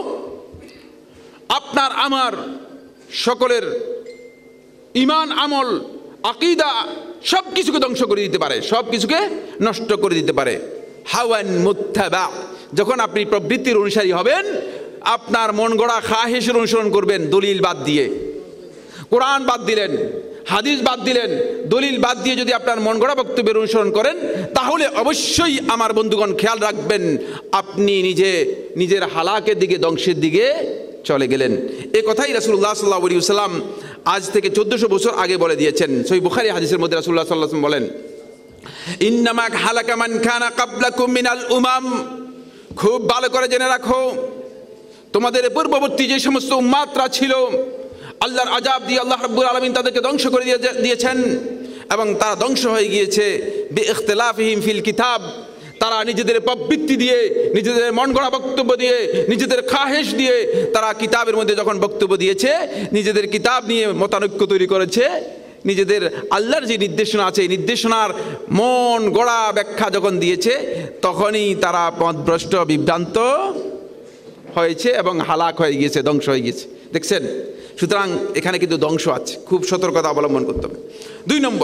S1: আপনার আমার সকলের ঈমান, আমল, আকীদা সব কিছুকে ধ্বংস করে দিতে পারে, সব কিছুকে নষ্ট করে দিতে পারে। হাওয়ান মুত্তাবা, যখন আপনি প্রবৃত্তির অনুসারী হবেন, আপনার মন গড়া খাহেশের অনুসরণ করবেন, দলিল বাদ দিয়ে, কোরআন বাদ দিলেন, হাদিস বাদ দিলেন, দলিল বাদ দিয়ে যদি আপনার মন গড়া বক্তব্যের অনুসরণ করেন, তাহলে অবশ্যই আমার বন্ধুগণ খেয়াল রাখবেন আপনি নিজে নিজের হালাকের দিকে, ধ্বংসের দিকে চলে গেলেন। এ কথাই রাসূলুল্লাহ সাল্লাল্লাহু আলাইহি ওয়াসাল্লাম আজ থেকে চোদ্দশো বছর আগে বলে দিয়েছেন। সহিহ বুখারী হাদিসের মধ্যে রাসূলুল্লাহ সাল্লাল্লাহু আলাইহি ওয়াসাল্লাম বলেন, ইন্নামা হালাকা মান কানা ক্বাবলাকুম মিনাল উমাম। খুব ভালো করে জেনে রাখো, তোমাদের পূর্ববর্তী যে সমস্ত উম্মাতরা ছিল, আল্লাহর আযাব দিয়ে আল্লাহ রাব্বুল আলামিন তাদেরকে ধ্বংস করে দিয়েছেন, এবং তারা ধ্বংস হয়ে গিয়েছে বিইখতিলাফিহিম ফিল কিতাব। তারা নিজেদের প্রবৃত্তি দিয়ে, নিজেদের মন গড়া বক্তব্য দিয়ে, নিজেদের খাহেশ দিয়ে তারা কিতাবের মধ্যে যখন বক্তব্য দিয়েছে, নিজেদের কিতাব নিয়ে মতানৈক্য তৈরি করেছে, নিজেদের আল্লাহর যে নির্দেশনা আছে এই নির্দেশনার মন গড়া ব্যাখ্যা যখন দিয়েছে, তখনই তারা পথভ্রষ্ট, বিভ্রান্ত হয়েছে এবং হালাক হয়ে গিয়েছে, ধ্বংস হয়ে গিয়েছে। দেখছেন? সুতরাং এখানে কিন্তু ধ্বংস আছে, খুব সতর্কতা অবলম্বন করতে হবে। দুই নম্বর,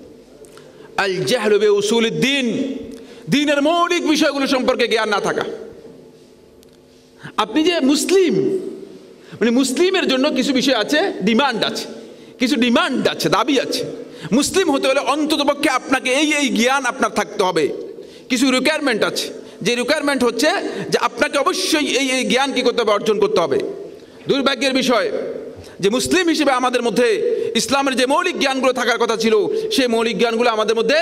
S1: আল জাহলু বিউসুলিদ্দিন, দ্বীনের মৌলিক বিষয়গুলো সম্পর্কে জ্ঞান না থাকা। আপনি যে মুসলিম, মানে মুসলিমের জন্য কিছু বিষয় আছে, ডিমান্ড আছে, কিছু ডিমান্ড আছে, দাবি আছে। মুসলিম হতে হলে অন্ততপক্ষে আপনাকে এই এই জ্ঞান আপনার থাকতে হবে। কিছু রিকোয়ারমেন্ট আছে, যে রিকোয়ারমেন্ট হচ্ছে যে আপনাকে অবশ্যই এই এই জ্ঞান কী করতে হবে, অর্জন করতে হবে। দুর্ভাগ্যের বিষয় যে মুসলিম হিসেবে আমাদের মধ্যে ইসলামের যে মৌলিক জ্ঞানগুলো থাকার কথা ছিল, সেই মৌলিক জ্ঞানগুলো আমাদের মধ্যে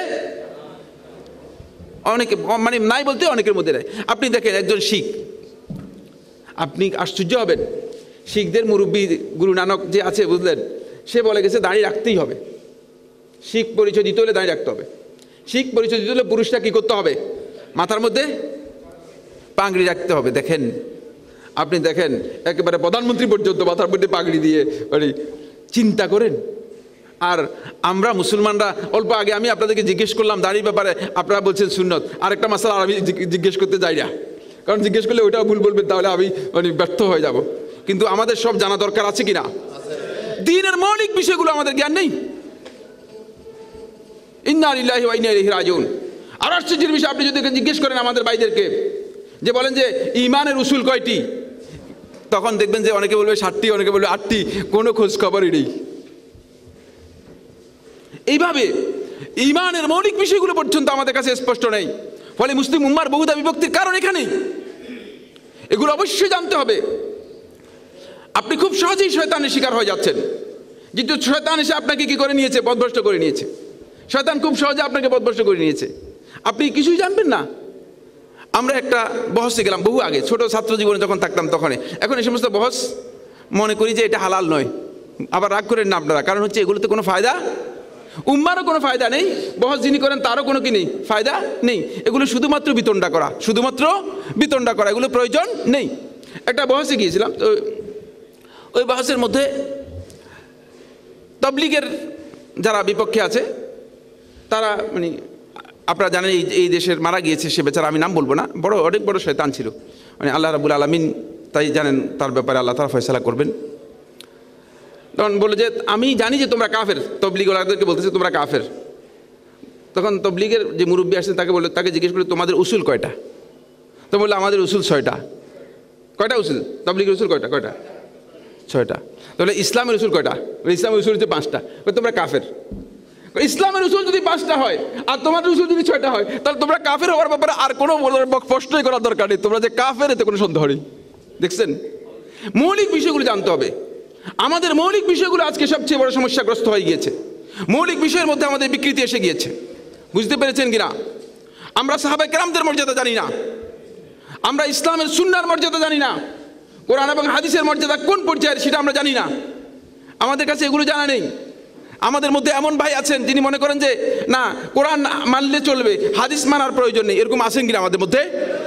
S1: অনেকে, মানে নাই বলতে অনেকের মধ্যে নাই। আপনি দেখেন একজন শিখ, আপনি আশ্চর্য হবেন, শিখদের মুরব্বী গুরু নানক যে আছে, বুঝলেন, সে বলে গেছে দাঁড়িয়ে রাখতেই হবে। শিখ পরিচয় দিতে হলে দাঁড়িয়ে রাখতে হবে। শিখ পরিচয় দিতে হলে পুরুষটা কী করতে হবে, মাথার মধ্যে পাগড়ি রাখতে হবে। দেখেন, আপনি দেখেন একেবারে প্রধানমন্ত্রী পর্যন্ত মাথার মধ্যে পাগড়ি দিয়ে মানে চিন্তা করেন। আর আমরা মুসলমানরা অল্প আগে আমি আপনাদেরকে জিজ্ঞেস করলাম দাড়ির ব্যাপারে, আপনারা বলছেন সুন্নত। আরেকটা মাসালা আর আমি জিজ্ঞেস করতে যাই না, কারণ জিজ্ঞেস করলে ওটাও ভুল বলবেন, তাহলে আমি মানে ব্যর্থ হয়ে যাব। কিন্তু আমাদের সব জানা দরকার আছে কিনা? দ্বীনের মৌলিক বিষয়গুলো আমাদের জ্ঞান নেই। ইন্না লিল্লাহি ওয়া ইন্না ইলাইহি রাজিউন। আর আশ্চর্যের বিষয়, আপনি যদি জিজ্ঞেস করেন আমাদের ভাইদেরকে যে বলেন যে ইমানের উসুল কয়টি, তখন দেখবেন যে অনেকে বলবে ষাটটি, অনেকে বলবে আটটি, কোনো খোঁজ খবরই নেই। এইভাবে ইমানের মৌলিক বিষয়গুলো পর্যন্ত আমাদের কাছে স্পষ্ট নেই। ফলে মুসলিম উম্মার বহুদা বিভক্তির কারণ এখানেই। এগুলো অবশ্যই জানতে হবে। আপনি খুব সহজেই শয়তানের শিকার হয়ে যাচ্ছেন, যেহেতু শয়তান এসে আপনাকে কি করে নিয়েছে, পথভ্রষ্ট করে নিয়েছে। শয়তান খুব সহজে আপনাকে পথভ্রষ্ট করে নিয়েছে, আপনি কিছুই জানবেন না। আমরা একটা বহসে গেলাম বহু আগে, ছোট ছাত্র জীবনে যখন থাকতাম তখন। এখন এই সমস্ত বহস মনে করি যে এটা হালাল নয়। আবার রাগ করেন না আপনারা, কারণ হচ্ছে এগুলোতে কোনো ফায়দা, উম্মারও কোনো ফায়দা নেই, বহস যিনি করেন তারও কোনো কি নেই, ফায়দা নেই। এগুলো শুধুমাত্র বিতণ্ডা করা, শুধুমাত্র বিতণ্ডা করা, এগুলো প্রয়োজন নেই। একটা বহসে গিয়েছিলাম, তো ওই বহসের মধ্যে তাবলীগের যারা বিপক্ষে আছে তারা, মানে আপনারা জানেন এই এই দেশের মারা গিয়েছে সে বেচারা, আমি নাম বলবো না, বড় অনেক বড় শয়তান ছিল। মানে আল্লাহ রাব্বুল আলামিন তাই জানেন তার ব্যাপারে, আল্লাহ তাআলা ফয়সালা করবেন। তখন বলে যে আমি জানি যে তোমরা কাফের, তবলীগ ওয়ালাদেরকে বলতেছে তোমরা কাফের। তখন তবলীগের যে মুরব্বী আসছেন তাকে বলে, তাকে জিজ্ঞেস করে তোমাদের উসুল কয়টা? তো বললো আমাদের উসুল ছয়টা। কয়টা উসুল? তবলীগের উসুল কয়টা? কয়টা? ছয়টা। তাহলে ইসলামের উসুল কয়টা? ইসলামের উসুল হচ্ছে পাঁচটা। তোমরা কাফের। ইসলামের উসুল যদি পাঁচটা হয় আর তোমাদের উসুল যদি ছয়টা হয়, তাহলে তোমরা কাফের হওয়ার ব্যাপারে আর কোনো প্রশ্নই করার দরকার নেই, তোমরা যে কাফের এতে কোনো সন্দেহ নেই। দেখছেন, মৌলিক বিষয়গুলো জানতে হবে। আমাদের মৌলিক বিষয়গুলো আজকে সবচেয়ে বড় সমস্যাগ্রস্ত হয়ে গিয়েছে। মৌলিক বিষয়ের মধ্যে আমাদের বিকৃতি এসে গিয়েছে। বুঝতে পেরেছেন কিনা? আমরা সাহাবায়ে কেরামদের মর্যাদা জানি না, আমরা ইসলামের সুন্নাহর মর্যাদা জানি না, কোরআন এবং হাদিসের মর্যাদা কোন পর্যায়ের সেটা আমরা জানি না। আমাদের কাছে এগুলো জানা নেই। আমাদের মধ্যে এমন ভাই আছেন যিনি মনে করেন যে না, কোরআন মানলে চলবে, হাদিস মানার প্রয়োজন নেই। এরকম আছেন কিনা আমাদের মধ্যে?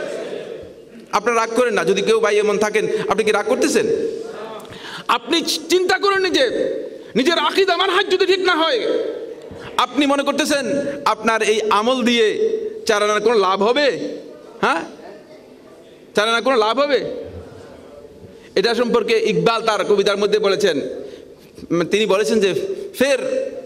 S1: আপনারা রাগ করেন না যদি কেউ ভাই এমন থাকেন। আপনি কি রাগ করতেছেন? আপনি চিন্তা করেন, নিজে নিজের আকীদা মানহাজ যদি ঠিক না হয়, আপনি মনে করতেছেন আপনার এই আমল দিয়ে চালানোর কোনো লাভ হবে? হ্যাঁ, চালানোর কোনো লাভ হবে? এটা সম্পর্কে ইকবাল তার কবিতার মধ্যে বলেছেন। তিনি বলেছেন যে ফের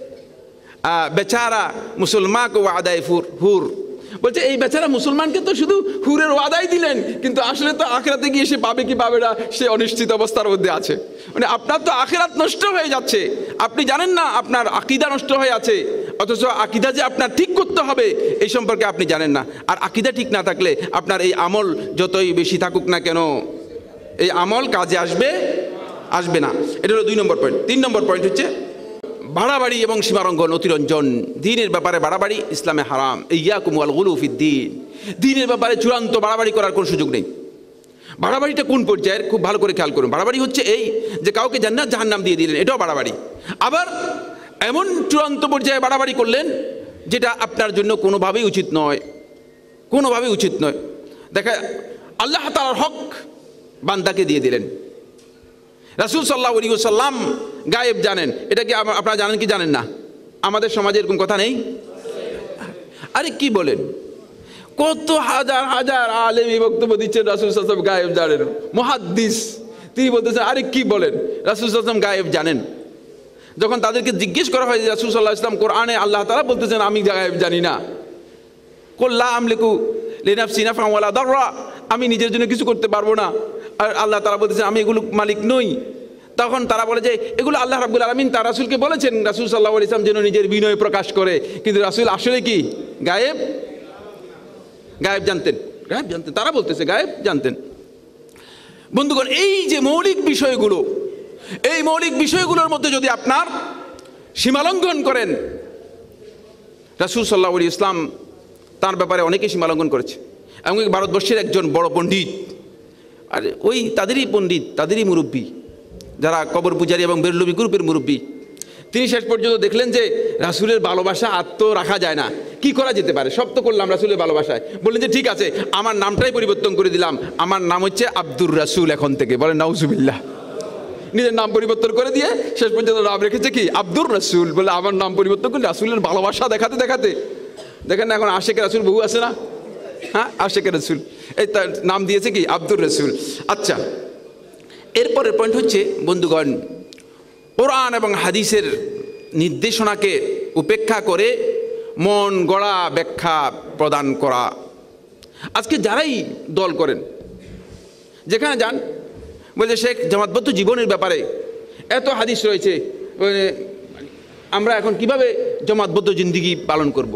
S1: বেচারা মুসলমান কো ওয়াদায় ফুর হুর, বলছে এই বেচারা মুসলমানকে তো শুধু হুরের ওয়াদাই দিলেন, কিন্তু আসলে তো আখিরাতে গিয়ে সে পাবে কি পাবে না সে অনিশ্চিত অবস্থার মধ্যে আছে। মানে আপনার তো আখিরাত নষ্ট হয়ে যাচ্ছে, আপনি জানেন না আপনার আকীদা নষ্ট হয়ে আছে, অথচ আকীদা যে আপনার ঠিক করতে হবে এই সম্পর্কে আপনি জানেন না। আর আকীদা ঠিক না থাকলে আপনার এই আমল যতই বেশি থাকুক না কেন, এই আমল কাজে আসবে আসবে না। এটা হলো দুই নম্বর পয়েন্ট। তিন নম্বর পয়েন্ট হচ্ছে বাড়াবাড়ি এবং সীমালঙ্ঘন, অতিরঞ্জন। দ্বীনের ব্যাপারে বাড়াবাড়ি ইসলামে হারাম। ইয়াকুম ওয়াল গুলু ফিদ্দীন। দ্বীনের ব্যাপারে চূড়ান্ত বাড়াবাড়ি করার কোনো সুযোগ নেই। বাড়াবাড়িটা কোন পর্যায়ের খুব ভালো করে খেয়াল করুন। বাড়াবাড়ি হচ্ছে এই যে কাউকে জান্নাত জাহান্নাম দিয়ে দিলেন, এটাও বাড়াবাড়ি। আবার এমন চূড়ান্ত পর্যায়ে বাড়াবাড়ি করলেন যেটা আপনার জন্য কোনোভাবেই উচিত নয়, কোনোভাবেই উচিত নয়। দেখা আল্লাহ তাআলার হক বান্দাকে দিয়ে দিলেন। রাসূল সাল্লাল্লাহু আলাইহি ওয়াসাল্লাম গায়েব জানেন, এটা কি আপনারা জানেন কি জানেন না? আমাদের সমাজে এরকম কথা নেই। আরে কি বলেন, কত হাজার হাজার আলেম এই বক্তব্য দিচ্ছেন রাসূল সাল্লাল্লাহু আলাইহি ওয়াসাল্লাম গায়েব জানেন। মুহাদ্দিস তিনি বলতেছেন আরে কি বলেন, রাসূল সাল্লাল্লাহু আলাইহি ওয়াসাল্লাম গায়েব জানেন। যখন তাদেরকে জিজ্ঞেস করা হয় যে রাসূল সাল্লাল্লাহু আলাইহি ওয়াসাল্লাম কোরআনে আল্লাহ তাআলা বলতেছেন আমি গায়েব জানি না, কুল লা আমলিকু লিনাফসি নাফআন ওয়ালা দাররা, আমি নিজের জন্য কিছু করতে পারবো না, আর আল্লাহ তাআলা বলতেছেন আমি এগুলো মালিক নই। তখন তারা বলে যে এগুলো আল্লাহ রাব্বুল আলামিন তার রাসূলকে বলেছেন, রাসূল সাল্লাল্লাহু আলাইহি ওয়াসাল্লাম যেন নিজের বিনয় প্রকাশ করে। কিন্তু রাসূল আসলে কি গায়েব গায়েব জানতেন? গায়েব জানতেন, তারা বলতেছে গায়েব জানতেন। বন্ধুগণ, এই যে মৌলিক বিষয়গুলো, এই মৌলিক বিষয়গুলোর মধ্যে যদি আপনার সীমালঙ্ঘন করেন, রাসূল সাল্লাল্লাহু আলাইহি ওয়াসাল্লাম তার ব্যাপারে অনেকেই সীমালঙ্ঘন করেছে। এমনকি ভারতবর্ষের একজন বড় পণ্ডিত, আর ওই তাদেরই পণ্ডিত, তাদেরই মুরব্বী, যারা কবর পূজারী এবং বেরলভী গ্রুপের মুরব্বী, তিনি শেষ পর্যন্ত দেখলেন যে রাসূলের ভালোবাসা আত্ম রাখা যায় না, কি করা যেতে পারে, সব তো করলাম রাসূলের ভালোবাসায়। বললেন যে ঠিক আছে, আমার নামটাই পরিবর্তন করে দিলাম, আমার নাম হচ্ছে আব্দুর রাসূল এখন থেকে। বলেন নাউজুবিল্লাহ। নিজের নাম পরিবর্তন করে দিয়ে শেষ পর্যন্ত নাম রেখেছে কি আব্দুর রাসূল। বলে আমার নাম পরিবর্তন করে রাসূলের ভালোবাসা দেখাতে দেখাতে, দেখেন না এখন আশেকে রাসূল বহু আছে না, হ্যাঁ আশেকে রাসূল, এই তার নাম দিয়েছে কি আব্দুর রাসূল। আচ্ছা, এরপরের পয়েন্ট হচ্ছে বন্ধুগণ, কোরআন এবং হাদিসের নির্দেশনাকে উপেক্ষা করে মন গড়া ব্যাখ্যা প্রদান করা। আজকে যারাই দল করেন, যেখানে যান বলছে শেখ জামাতবদ্ধ জীবনের ব্যাপারে এত হাদিস রয়েছে, আমরা এখন কিভাবে জামাতবদ্ধ জিন্দিগি পালন করব।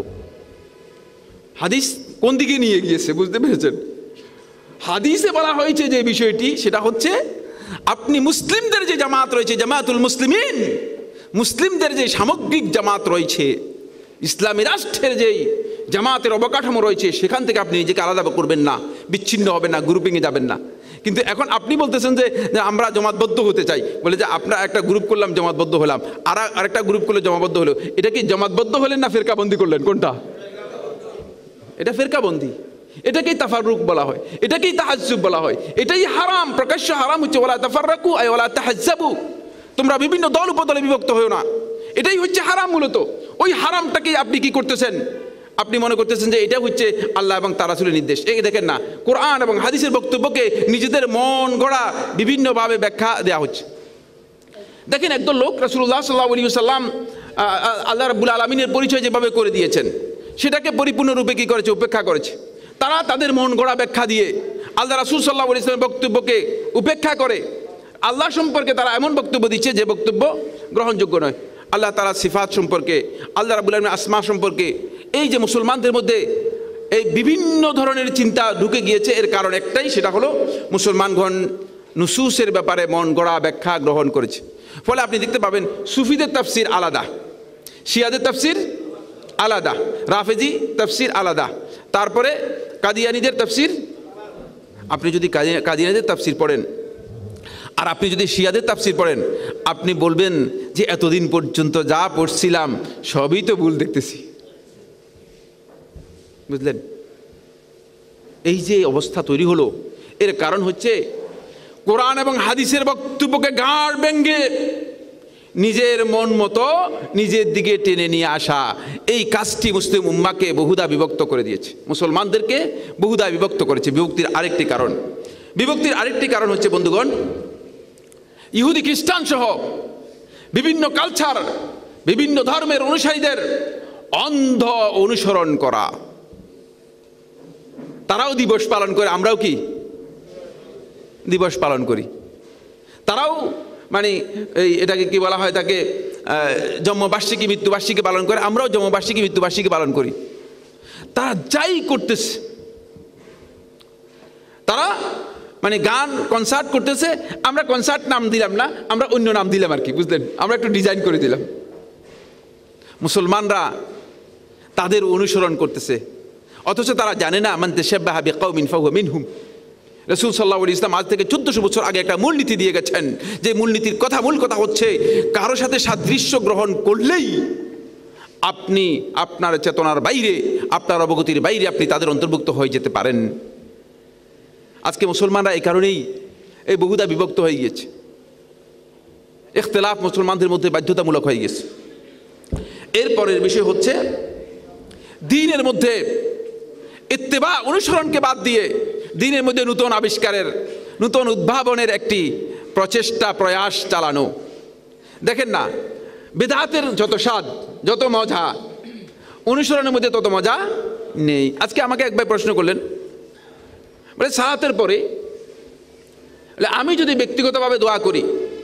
S1: হাদিস কোন দিকে নিয়ে গিয়েছে বুঝতে পেরেছেন? হাদিসে বলা হয়েছে যে বিষয়টি, সেটা হচ্ছে আপনি মুসলিমদের যে জামাত রয়েছে, জামাতুল মুসলিমিন, মুসলিমদের যে সামগ্রিক জামাত রয়েছে, ইসলামী রাষ্ট্রের যেই জামাতের অবকাঠামো রয়েছে, সেখান থেকে আপনি নিজেকে আলাদা করবেন না, বিচ্ছিন্ন হবেন না, গ্রুপিংয়ে যাবেন না। কিন্তু এখন আপনি বলতেছেন যে আমরা জমাতবদ্ধ হতে চাই, বলে যে আপনার একটা গ্রুপ করলাম জমাতবদ্ধ হলাম, আর আরেকটা গ্রুপ করলে জমাতবদ্ধ হলো। এটা কি জমাতবদ্ধ হলেন না ফেরকাবন্দি করলেন? কোনটা? এটা ফেরকাবন্দি, এটাকেই তাফাররুক বলা হয়, এটাকেই তাহাজ্জুব বলা হয়, এটাই হারাম, প্রকাশ্য হারাম হচ্ছে ওয়ালা তাফাররাকু আয় ওয়ালা তাহাজ্জাবু, তোমরা বিভিন্ন দল উপদলে বিভক্ত হও না, এটাই হচ্ছে হারাম। মূলত ওই হারামটাকেই আপনি কি করতেছেন? আপনি মনে করতেছেন যে এটা হচ্ছে আল্লাহ এবং তার রাসূলের নির্দেশ। এই দেখেন না, কোরআন এবং হাদিসের বক্তব্যকে নিজেদের মন গড়া বিভিন্নভাবে ব্যাখ্যা দেওয়া হচ্ছে। দেখেন একদল লোক রাসূলুল্লাহ সাল্লাল্লাহু আলাইহি ওয়াসাল্লাম আল্লাহ রাব্বুল আলামিনের পরিচয় যেভাবে করে দিয়েছেন, সেটাকে পরিপূর্ণরূপে কি করেছে? উপেক্ষা করেছে। তারা তাদের মন গড়া ব্যাখ্যা দিয়ে আল্লাহ রাসূল সাল্লাল্লাহু আলাইহি ওয়াসাল্লামের বক্তব্যকে উপেক্ষা করে আল্লাহ সম্পর্কে তারা এমন বক্তব্য দিচ্ছে যে বক্তব্য গ্রহণযোগ্য নয়। আল্লাহ তাআলার সিফাত সম্পর্কে, আল্লাহ রাব্বুল আলামিনের আসমা সম্পর্কে, এই যে মুসলমানদের মধ্যে এই বিভিন্ন ধরনের চিন্তা ঢুকে গিয়েছে, এর কারণ একটাই, সেটা হলো মুসলমানগণ নুসুসের ব্যাপারে মন গড়া ব্যাখ্যা গ্রহণ করেছে। ফলে আপনি দেখতে পাবেন সুফিদের তাফসির আলাদা, শিয়াদের তাফসির আলাদা, রাফেজি তাফসির আলাদা, তারপরে কাদিয়ানীদের তাফসির। আপনি যদি কাদিয়ানীদের তাফসির পড়েন আর আপনি যদি শিয়াদের তাফসির পড়েন, আপনি বলবেন যে এতদিন পর্যন্ত যা পড়ছিলাম সবই তো ভুল দেখতেছি। বুঝলেন? এই যে অবস্থা তৈরি হলো, এর কারণ হচ্ছে কোরআন এবং হাদিসের বক্তব্যকে গাঁড় ভেঙে নিজের মন মতো নিজের দিকে টেনে নিয়ে আসা। এই কাজটি মুসলিম উম্মাকে বহুদা বিভক্ত করে দিয়েছে, মুসলমানদেরকে বহুদা বিভক্ত করেছে। বিভক্তির আরেকটি কারণ, বিভক্তির আরেকটি কারণ হচ্ছে বন্ধুগণ, ইহুদি খ্রিস্টান সহ বিভিন্ন কালচার, বিভিন্ন ধর্মের অনুসারীদের অন্ধ অনুসরণ করা। তারাও দিবস পালন করে, আমরাও কি দিবস পালন করি। তারাও মানে এই এটাকে কি বলা হয়, তাকে জন্মবার্ষিকী মৃত্যুবার্ষিকী পালন করে, আমরাও জন্মবার্ষিকী মৃত্যুবার্ষিকী পালন করি। তারা যাই করতেছে, তারা মানে গান কনসার্ট করতেছে, আমরা কনসার্ট নাম দিলাম না, আমরা অন্য নাম দিলাম আর কি, বুঝলেন, আমরা একটু ডিজাইন করে দিলাম। মুসলমানরা তাদের অনুসরণ করতেছে, অথচ তারা জানে না মান তাশাব্বাহা বিকাউমিন ফাহুয়া মিনহুম। রাসূল সাল্লাল্লাহু আলাইহি ওয়াসাল্লাম আজ থেকে চোদ্দশো বছর আগে একটা মূলনীতি দিয়ে গেছেন, যে মূলনীতির কথা, মূল কথা হচ্ছে কারো সাথে সাদৃশ্য গ্রহণ করলেই আপনি আপনার চেতনার বাইরে, আপনার অবগতির বাইরে আপনি তাদের অন্তর্ভুক্ত হয়ে যেতে পারেন। আজকে মুসলমানরা এই কারণেই এই বহুদা বিভক্ত হয়ে গিয়েছে, ইখতিলাফ মুসলমানদের মধ্যে বাধ্যতামূলক হয়ে গেছে। এরপরের বিষয় হচ্ছে দ্বীনের মধ্যে ইত্তেবা, অনুসরণকে বাদ দিয়ে দ্বীনের মধ্যে নূতন আবিষ্কারের, নূতন উদ্ভাবনের একটি প্রচেষ্টা, প্রয়াস চালানো। দেখেন না, বিদআতের যত স্বাদ, যত মজা, অনুসরণের মধ্যে তত মজা নেই। আজকে আমাকে একবার প্রশ্ন করলেন, বলে সালাতের পরে আমি যদি ব্যক্তিগতভাবে দোয়া করি,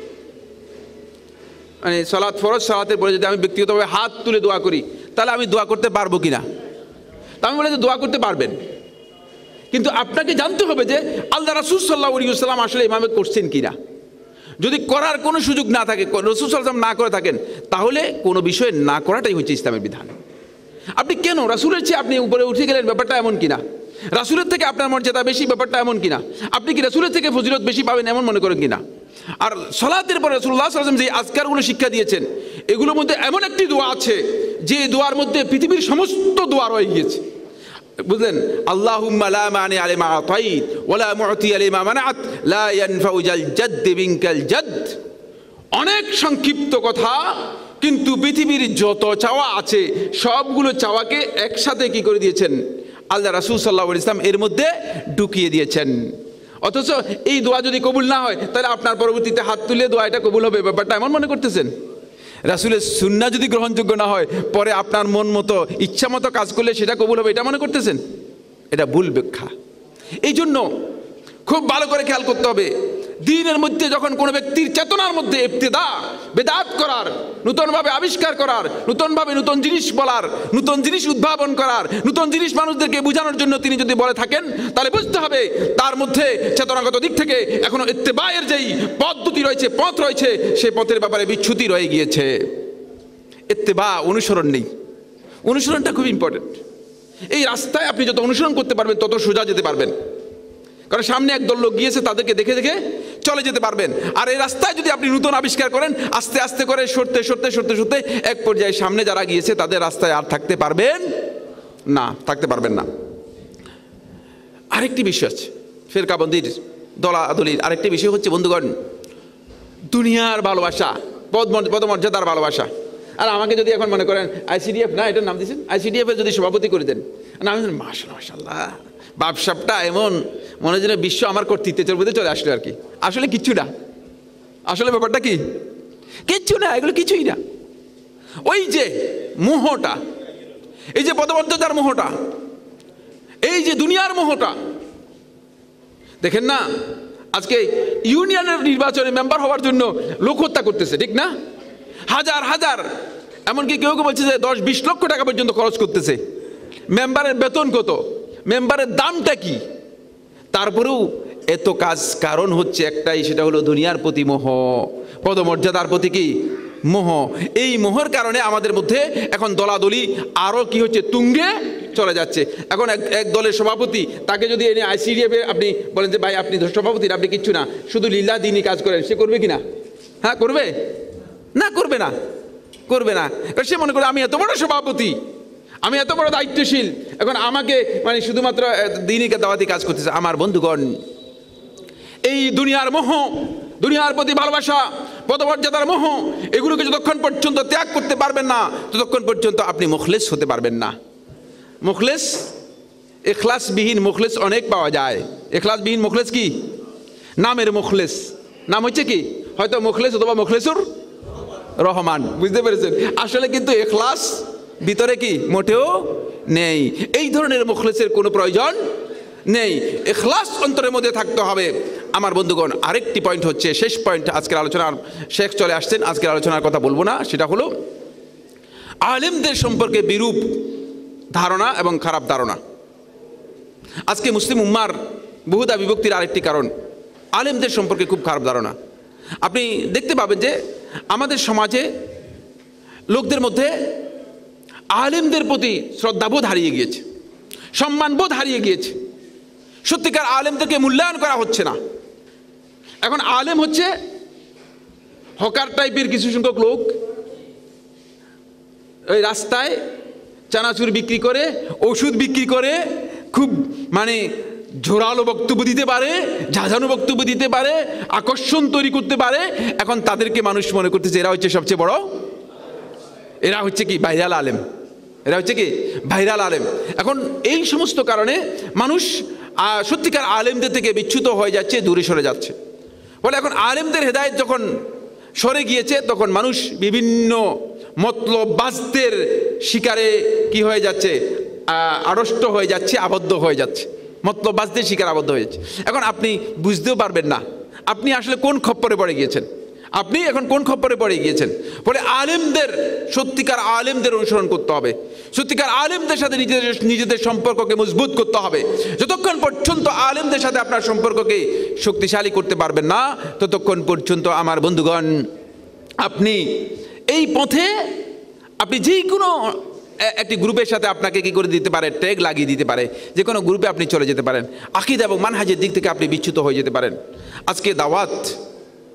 S1: মানে সালাত ফরজ, সালাতের পরে যদি আমি ব্যক্তিগতভাবে হাত তুলে দোয়া করি, তাহলে আমি দোয়া করতে পারবো কিনা? তা আমি বলে যে দোয়া করতে পারবেন, কিন্তু আপনাকে জানতে হবে যে আল্লাহ রাসূল সাল্লাল্লাহু আলাইহি ওয়াসাল্লাম আসলে ইমামে করছেন কিনা। যদি করার কোনো সুযোগ না থাকে, রাসূল সাল্লাল্লাহু আলাইহি ওয়াসাল্লাম না করে থাকেন, তাহলে কোনো বিষয়ে না করাটাই হচ্ছে ইসলামের বিধান। আপনি কেন রাসূলের চেয়ে আপনি উপরে উঠে গেলেন, ব্যাপারটা এমন কিনা? রাসূলের থেকে আপনার মর্যাদা বেশি, ব্যাপারটা এমন কিনা? আপনি কি রাসূলের থেকে ফজিলত বেশি পাবেন এমন মনে করেন কিনা? আর সালাতের পরে রাসূলুল্লাহ সাল্লাল্লাহু আলাইহি ওয়াসাল্লাম যে আজকারগুলো শিক্ষা দিয়েছেন, এগুলোর মধ্যে এমন একটি দোয়া আছে যে দোয়ার মধ্যে পৃথিবীর সমস্ত দোয়া রয়ে গিয়েছে, বুঝলেন? আল্লাহুম্মা লা মানি লিমা আতাইত ওয়া লা মু'তি লিমা মানাত লা ইয়ানফাউ জাল জাদ্দ বিনকাল জাদ্দ। অনেক সংক্ষিপ্ত কথা, কিন্তু পৃথিবীর যত চাওয়া আছে সবগুলো চাওয়াকে একসাথে কি করে দিয়েছেন আল্লাহ রাসূল সাল্লাল্লাহু আলাইহি ওয়াসাল্লাম এর মধ্যে ঢুকিয়ে দিয়েছেন। অথচ এই দোয়া যদি কবুল না হয় তাহলে আপনার পরবর্তীতে হাত তুলে দোয়া এটা কবুল হবে, ব্যাপারটা এমন মনে করতেছেন? রাসূলের সুন্নাহ যদি গ্রহণযোগ্য না হয় পরে আপনার মন মতো ইচ্ছা মতো কাজ করলে সেটা কবুল হবে, এটা মনে করতেছেন? এটা ভুল ব্যাখ্যা। এই জন্য খুব ভালো করে খেয়াল করতে হবে, দ্বীনের মধ্যে যখন কোনো ব্যক্তির চেতনার মধ্যে ইবতিদা বেদাত করার, নতুনভাবে আবিষ্কার করার, নতুনভাবে নতুন জিনিস বলার, নতুন জিনিস উদ্ভাবন করার, নতুন জিনিস মানুষদেরকে বোঝানোর জন্য তিনি যদি বলে থাকেন, তাহলে বুঝতে হবে তার মধ্যে চেতনাগত দিক থেকে এখনো ইত্তেবায়ের যেই পদ্ধতি রয়েছে, পথ রয়েছে, সেই পথের ব্যাপারে বিচ্যুতি রয়ে গিয়েছে। ইত্তেবা অনুসরণ নেই। অনুসরণটা খুব ইম্পর্টেন্ট। এই রাস্তায় আপনি যত অনুসরণ করতে পারবেন তত সোজা যেতে পারবেন, কারণ সামনে একদল লোক গিয়েছে, তাদেরকে দেখে দেখে চলে যেতে পারবেন। আর এই রাস্তায় যদি আপনি নতুন আবিষ্কার করেন, আস্তে আস্তে করে সরতে সরতে সরতে সরতে এক পর্যায়ে সামনে যারা গিয়েছে তাদের রাস্তায় আর থাকতে পারবেন না, থাকতে পারবেন না। আরেকটি বিষয় আছে ফেরকাবন্দির দলাদলির আরেকটি বিষয় হচ্ছে বন্ধুগণ, দুনিয়ার ভালোবাসা, পদ পদমর্যাদার ভালোবাসা। আর আমাকে যদি এখন মনে করেন আইসিডিএফ, না এটার নাম দিয়েছেন, আইসিডিএফ এর যদি সভাপতি করে দেন, না আমি মাশাআল্লাহ মাশাআল্লাহ ব্যবসাটা এমন মনে হয় বিশ্ব আমার কর্তৃত্বের মধ্যে চলে আসলো আর কি। আসলে কিচ্ছু না, আসলে ব্যাপারটা কি কিচ্ছু না, এগুলো কিছুই না। ওই যে মোহটা, এই যে পদমর্যাদার মোহটা, এই যে দুনিয়ার মোহটা, দেখেন না আজকে ইউনিয়নের নির্বাচনে মেম্বার হওয়ার জন্য লোক হত্যা করতেছে, ঠিক না? হাজার হাজার, এমনকি কেউ কেউ বলছে যে দশ বিশ লক্ষ টাকা পর্যন্ত খরচ করতেছে। মেম্বারের বেতন কত, মেম্বারের দামটা কি? তারপরেও এত কাজ কারণ হচ্ছে একটাই, সেটা হলো দুনিয়ার প্রতি মোহ, পদমর্যাদার প্রতি কি মোহ। এই মোহর কারণে আমাদের মধ্যে এখন দলাদলি আরও কি হচ্ছে, তুঙ্গে চলে যাচ্ছে। এখন এক এক দলের সভাপতি, তাকে যদি এনে আইসিডিএফে আপনি বলেন যে ভাই আপনি সভাপতি, আপনি কিচ্ছু না, শুধু লিল্লাহ দিনই কাজ করেন, সে করবে কি না? হ্যাঁ করবে না? করবে না, করবে না। সে মনে করে আমি এত বড় সভাপতি, আমি এত বড় দায়িত্বশীল, এখন আমাকে মানে শুধুমাত্র দিনই দাওয়াতি কাজ করতেছে। আমার বন্ধুগণ, এই দুনিয়ার মোহ, দুনিয়ার প্রতি ভালোবাসা, পদমর্যাদার মোহ, এগুলোকে যতক্ষণ পর্যন্ত ত্যাগ করতে পারবেন না ততক্ষণ পর্যন্ত আপনি মুখলেস হতে পারবেন না। মুখলেস, এখলাসবিহীন মুখলেস অনেক পাওয়া যায়। এখলাসবিহীন মুখলেস কি? নামের মুখলেস, নাম হচ্ছে কি হয়তো মুখলেস অথবা মুখলেসুর রহমান, বুঝতে পেরেছেন? আসলে কিন্তু এখলাস ভিতরে কি মোটেও নেই। এই ধরনের মুখলেসের কোনো প্রয়োজন নেই, এখলাস অন্তরের মধ্যে থাকতে হবে। আমার বন্ধুগণ, আরেকটি পয়েন্ট হচ্ছে, শেষ পয়েন্ট আজকের আলোচনার, শেখ চলে আসছেন, আজকের আলোচনার কথা বলবো না, সেটা হলো আলেমদের সম্পর্কে বিরূপ ধারণা এবং খারাপ ধারণা। আজকে মুসলিম উম্মার বহুদা বিভক্তির আরেকটি কারণ আলেমদের সম্পর্কে খুব খারাপ ধারণা। আপনি দেখতে পাবেন যে আমাদের সমাজে লোকদের মধ্যে আলেমদের প্রতি শ্রদ্ধাবোধ হারিয়ে গিয়েছে, সম্মানবোধ হারিয়ে গিয়েছে। সত্যিকার আলেমদেরকে মূল্যায়ন করা হচ্ছে না। এখন আলেম হচ্ছে হকার টাইপের কিছু সংখ্যক লোক, ওই রাস্তায় চানাচুর বিক্রি করে, ওষুধ বিক্রি করে, খুব মানে জোরালো বক্তব্য দিতে পারে, ঝাঁঝানো বক্তব্য দিতে পারে, আকর্ষণ তৈরি করতে পারে। এখন তাদেরকে মানুষ মনে করতেছে এরা হচ্ছে সবচেয়ে বড়, এরা হচ্ছে কি ভাইরাল আলেম, এরা হচ্ছে কি ভাইরাল আলেম। এখন এই সমস্ত কারণে মানুষ সত্যিকার আলেমদের থেকে বিচ্যুত হয়ে যাচ্ছে, দূরে সরে যাচ্ছে। বলে এখন আলেমদের হেদায়েত যখন সরে গিয়েছে তখন মানুষ বিভিন্ন মতলববাজদের শিকারে কি হয়ে যাচ্ছে, আড়ষ্ট হয়ে যাচ্ছে, আবদ্ধ হয়ে যাচ্ছে, মতলববাজদের শিকার আবদ্ধ হয়ে যাচ্ছে। এখন আপনি বুঝতেও পারবেন না আপনি আসলে কোন খপ্পরে পড়ে গিয়েছেন, আপনি এখন কোন খপ্পরে পড়ে গিয়েছেন। বলে আলেমদের, সত্যিকার আলেমদের অনুসরণ করতে হবে, সত্যিকার আলেমদের সাথে নিজেদের নিজেদের সম্পর্ককে মজবুত করতে হবে। যতক্ষণ পর্যন্ত আলেমদের সাথে আপনার সম্পর্ককে শক্তিশালী করতে পারবেন না ততক্ষণ পর্যন্ত আমার বন্ধুগণ আপনি এই পথে, আপনি যে কোনো একটি গ্রুপের সাথে আপনাকে কি করে দিতে পারে, ট্যাগ লাগিয়ে দিতে পারে, যে কোনো গ্রুপে আপনি চলে যেতে পারেন, আকীদা এবং মানহাজের দিক থেকে আপনি বিচ্যুত হয়ে যেতে পারেন। আজকে দাওয়াত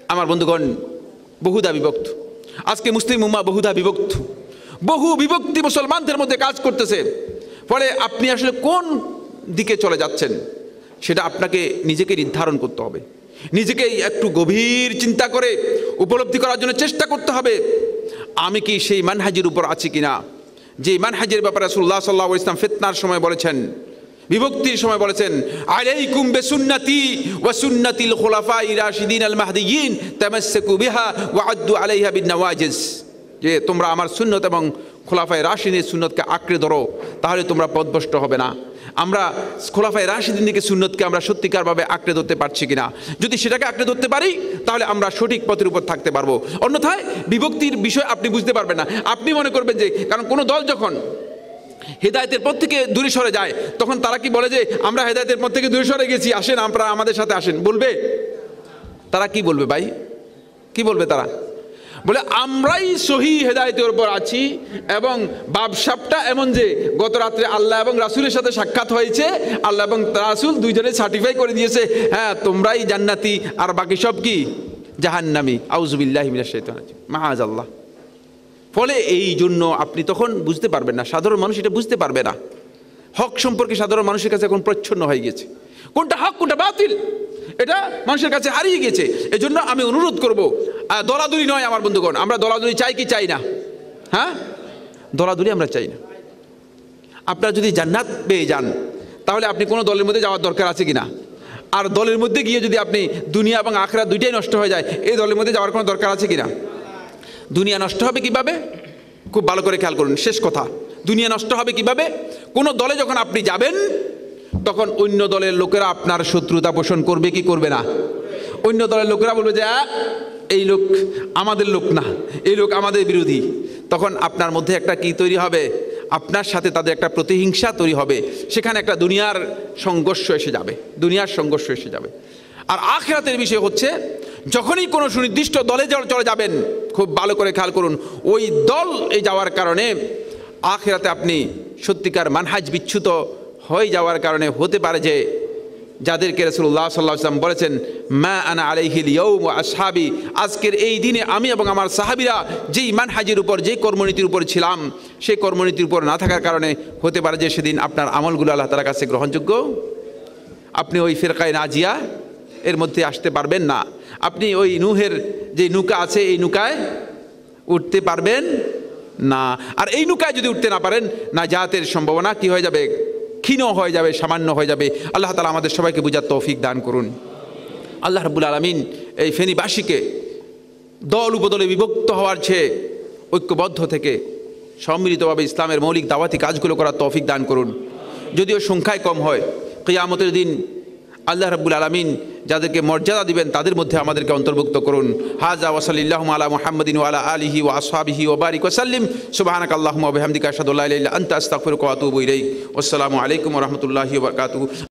S1: আমার বন্ধুগণ, বহুধা বিভক্ত। আজকে মুসলিম উম্মাহ বহুধা বিভক্ত, বহু বিভক্তি মুসলমানদের মধ্যে কাজ করতেছে। ফলে আপনি আসলে কোন দিকে চলে যাচ্ছেন সেটা আপনাকে নিজেকে নির্ধারণ করতে হবে, নিজেকে একটু গভীর চিন্তা করে উপলব্ধি করার জন্য চেষ্টা করতে হবে আমি কি সেই মানহাজের উপর আছি কিনা, যে মানহাজের ব্যাপারে রাসূলুল্লাহ সাল্লাল্লাহু আলাইহি ওয়াসাল্লাম ফিতনার সময় বলেছেন, বিভক্তির সময় বলেছেন, আলাইকুম বিসুন্নতি ওয়া সুন্নাতিল খুলাফায়ে রাশিদিন আল মাহদিয়িন তামাসসাকু বিহা ওয়া আদ্দু আলাইহা বিন নওয়াজিজ, যে তোমরা আমার সুন্নত এবং খোলাফায়ে রাশিদিনের সুন্নতকে আঁকড়ে ধরো, তাহলে তোমরা পথভ্রষ্ট হবে না। আমরা খোলাফায়ে রাশিদিনকে সুন্নতকে আমরা সত্যিকারভাবে আঁকড়ে ধরতে পারছি কিনা, যদি সেটাকে আঁকড়ে ধরতে পারি তাহলে আমরা সঠিক পথের উপর থাকতে পারবো। অন্যথায় বিভক্তির বিষয় আপনি বুঝতে পারবেন না। আপনি মনে করবেন যে, কারণ কোনো দল যখন হেদায়েতের পথ থেকে দূরে সরে যায় তখন তারা কি বলে যে আমরা হেদায়েতের পথ থেকে দূরে সরে গেছি, আসেন আপনারা আমাদের সাথে আসেন, বলবে? তারা কি বলবে ভাই, কি বলবে তারা? বলে আমরাই সহি হেদায়েতের উপর আছি, এবং বাবসাবটা এমন যে গত রাত্রে আল্লাহ এবং রাসূলের সাথে সাক্ষাৎ হয়েছে, আল্লাহ এবং রাসূল দুইজনে সার্টিফাই করে দিয়েছে, হ্যাঁ তোমরাই জান্নাতি আর বাকি সব কি জাহান্নামী। আউযুবিল্লাহি মিনাশ শাইতানির রাজিম, মাআযাল্লাহ। ফলে এই জন্য আপনি তখন বুঝতে পারবেন না, সাধারণ মানুষ এটা বুঝতে পারবে না। হক সম্পর্কে সাধারণ মানুষের কাছে এখন প্রচ্ছন্ন হয়ে গেছে, কোনটা হক কোনটা বাতিল এটা মানুষের কাছে হারিয়ে গেছে। এজন্য আমি অনুরোধ করব, দলাদলি নয় আমার বন্ধুগণ, আমরা দলাদলি চাই কি চাই না? হ্যাঁ, দলাদলি আমরা চাই না। আপনারা যদি জান্নাত পেয়ে যান তাহলে আপনি কোনো দলের মধ্যে যাওয়ার দরকার আছে কিনা? আর দলের মধ্যে গিয়ে যদি আপনি দুনিয়া এবং আখিরাত দুইটাই নষ্ট হয়ে যায়, এই দলের মধ্যে যাওয়ার কোনো দরকার আছে কিনা? দুনিয়া নষ্ট হবে কিভাবে? খুব ভালো করে খেয়াল করুন, শেষ কথা, দুনিয়া নষ্ট হবে কিভাবে? কোনো দলে যখন আপনি যাবেন তখন অন্য দলের লোকেরা আপনার শত্রুতা পোষণ করবে কি করবে না? অন্য দলের লোকেরা বলবে যে এই লোক আমাদের লোক না, এই লোক আমাদের বিরোধী। তখন আপনার মধ্যে একটা কি তৈরি হবে? আপনার সাথে তাদের একটা প্রতিহিংসা তৈরি হবে, সেখানে একটা দুনিয়ার সংঘর্ষ এসে যাবে, দুনিয়ার সংঘর্ষ এসে যাবে। আর আখিরাতের বিষয় হচ্ছে, যখনই কোনো সুনির্দিষ্ট দলে চলে যাবেন, খুব ভালো করে খেয়াল করুন, ওই দল এই যাওয়ার কারণে আখিরাতে আপনি সত্যিকার মানহাজ বিচ্যুত হয়ে যাওয়ার কারণে হতে পারে যে যাদেরকে রাসূলুল্লাহ সাল্লাল্লাহু আলাইহি ওয়াসাল্লাম বলেছেন মা আনা আলাইহিল ইয়াউম ওয়া আসহাবি, আজকের এই দিনে আমি এবং আমার সাহাবীরা যেই মানহাজের উপর, যেই কর্মনীতির উপর ছিলাম, সেই কর্মনীতির উপর না থাকার কারণে হতে পারে যে সেদিন আপনার আমলগুলো আল্লাহ তাআলার কাছে গ্রহণযোগ্য, আপনি ওই ফিরকায়ে নাজিয়া এর মধ্যে আসতে পারবেন না, আপনি ওই নূহের যে নৌকা আছে এই নৌকায় উঠতে পারবেন না। আর এই নৌকায় যদি উঠতে না পারেন, নাজাতের সম্ভাবনা কি হয়ে যাবে? ক্ষীণ হয়ে যাবে, সামান্য হয়ে যাবে। আল্লাহ তাআলা আমাদের সবাইকে বুঝার তৌফিক দান করুন। আল্লাহ রাব্বুল আলামিন এই ফেনীবাসীকে দল উপদলে বিভক্ত হওয়ার চেয়ে ঐক্যবদ্ধ থেকে সম্মিলিতভাবে ইসলামের মৌলিক দাওয়াতি কাজগুলো করার তৌফিক দান করুন। যদিও সংখ্যায় কম হয়, কিয়ামতের দিন আল্লাহ রাব্বুল আলামিন যাদেরকে মর্যাদা দিবেন তাদের মধ্যে আমাদেরকে অন্তর্ভুক্ত করুন। হাযা ওয়া সাল্লাল্লাহু আলা মুহাম্মাদিন ওয়া আলা আলিহি ওয়া আসহাবিহি ওয়া বারিক ওয়া সাল্লিম। সুবহানাকাল্লাহুম্মা ওয়া বিহামদিকা আশহাদু আল্লা ইলাহা ইল্লা আনতা আস্তাগফিরুকা ওয়া আতুবু ইলাইক। ওয়াসসালামু আলাইকুম ওয়া রাহমাতুল্লাহি ওয়া বারাকাতুহু।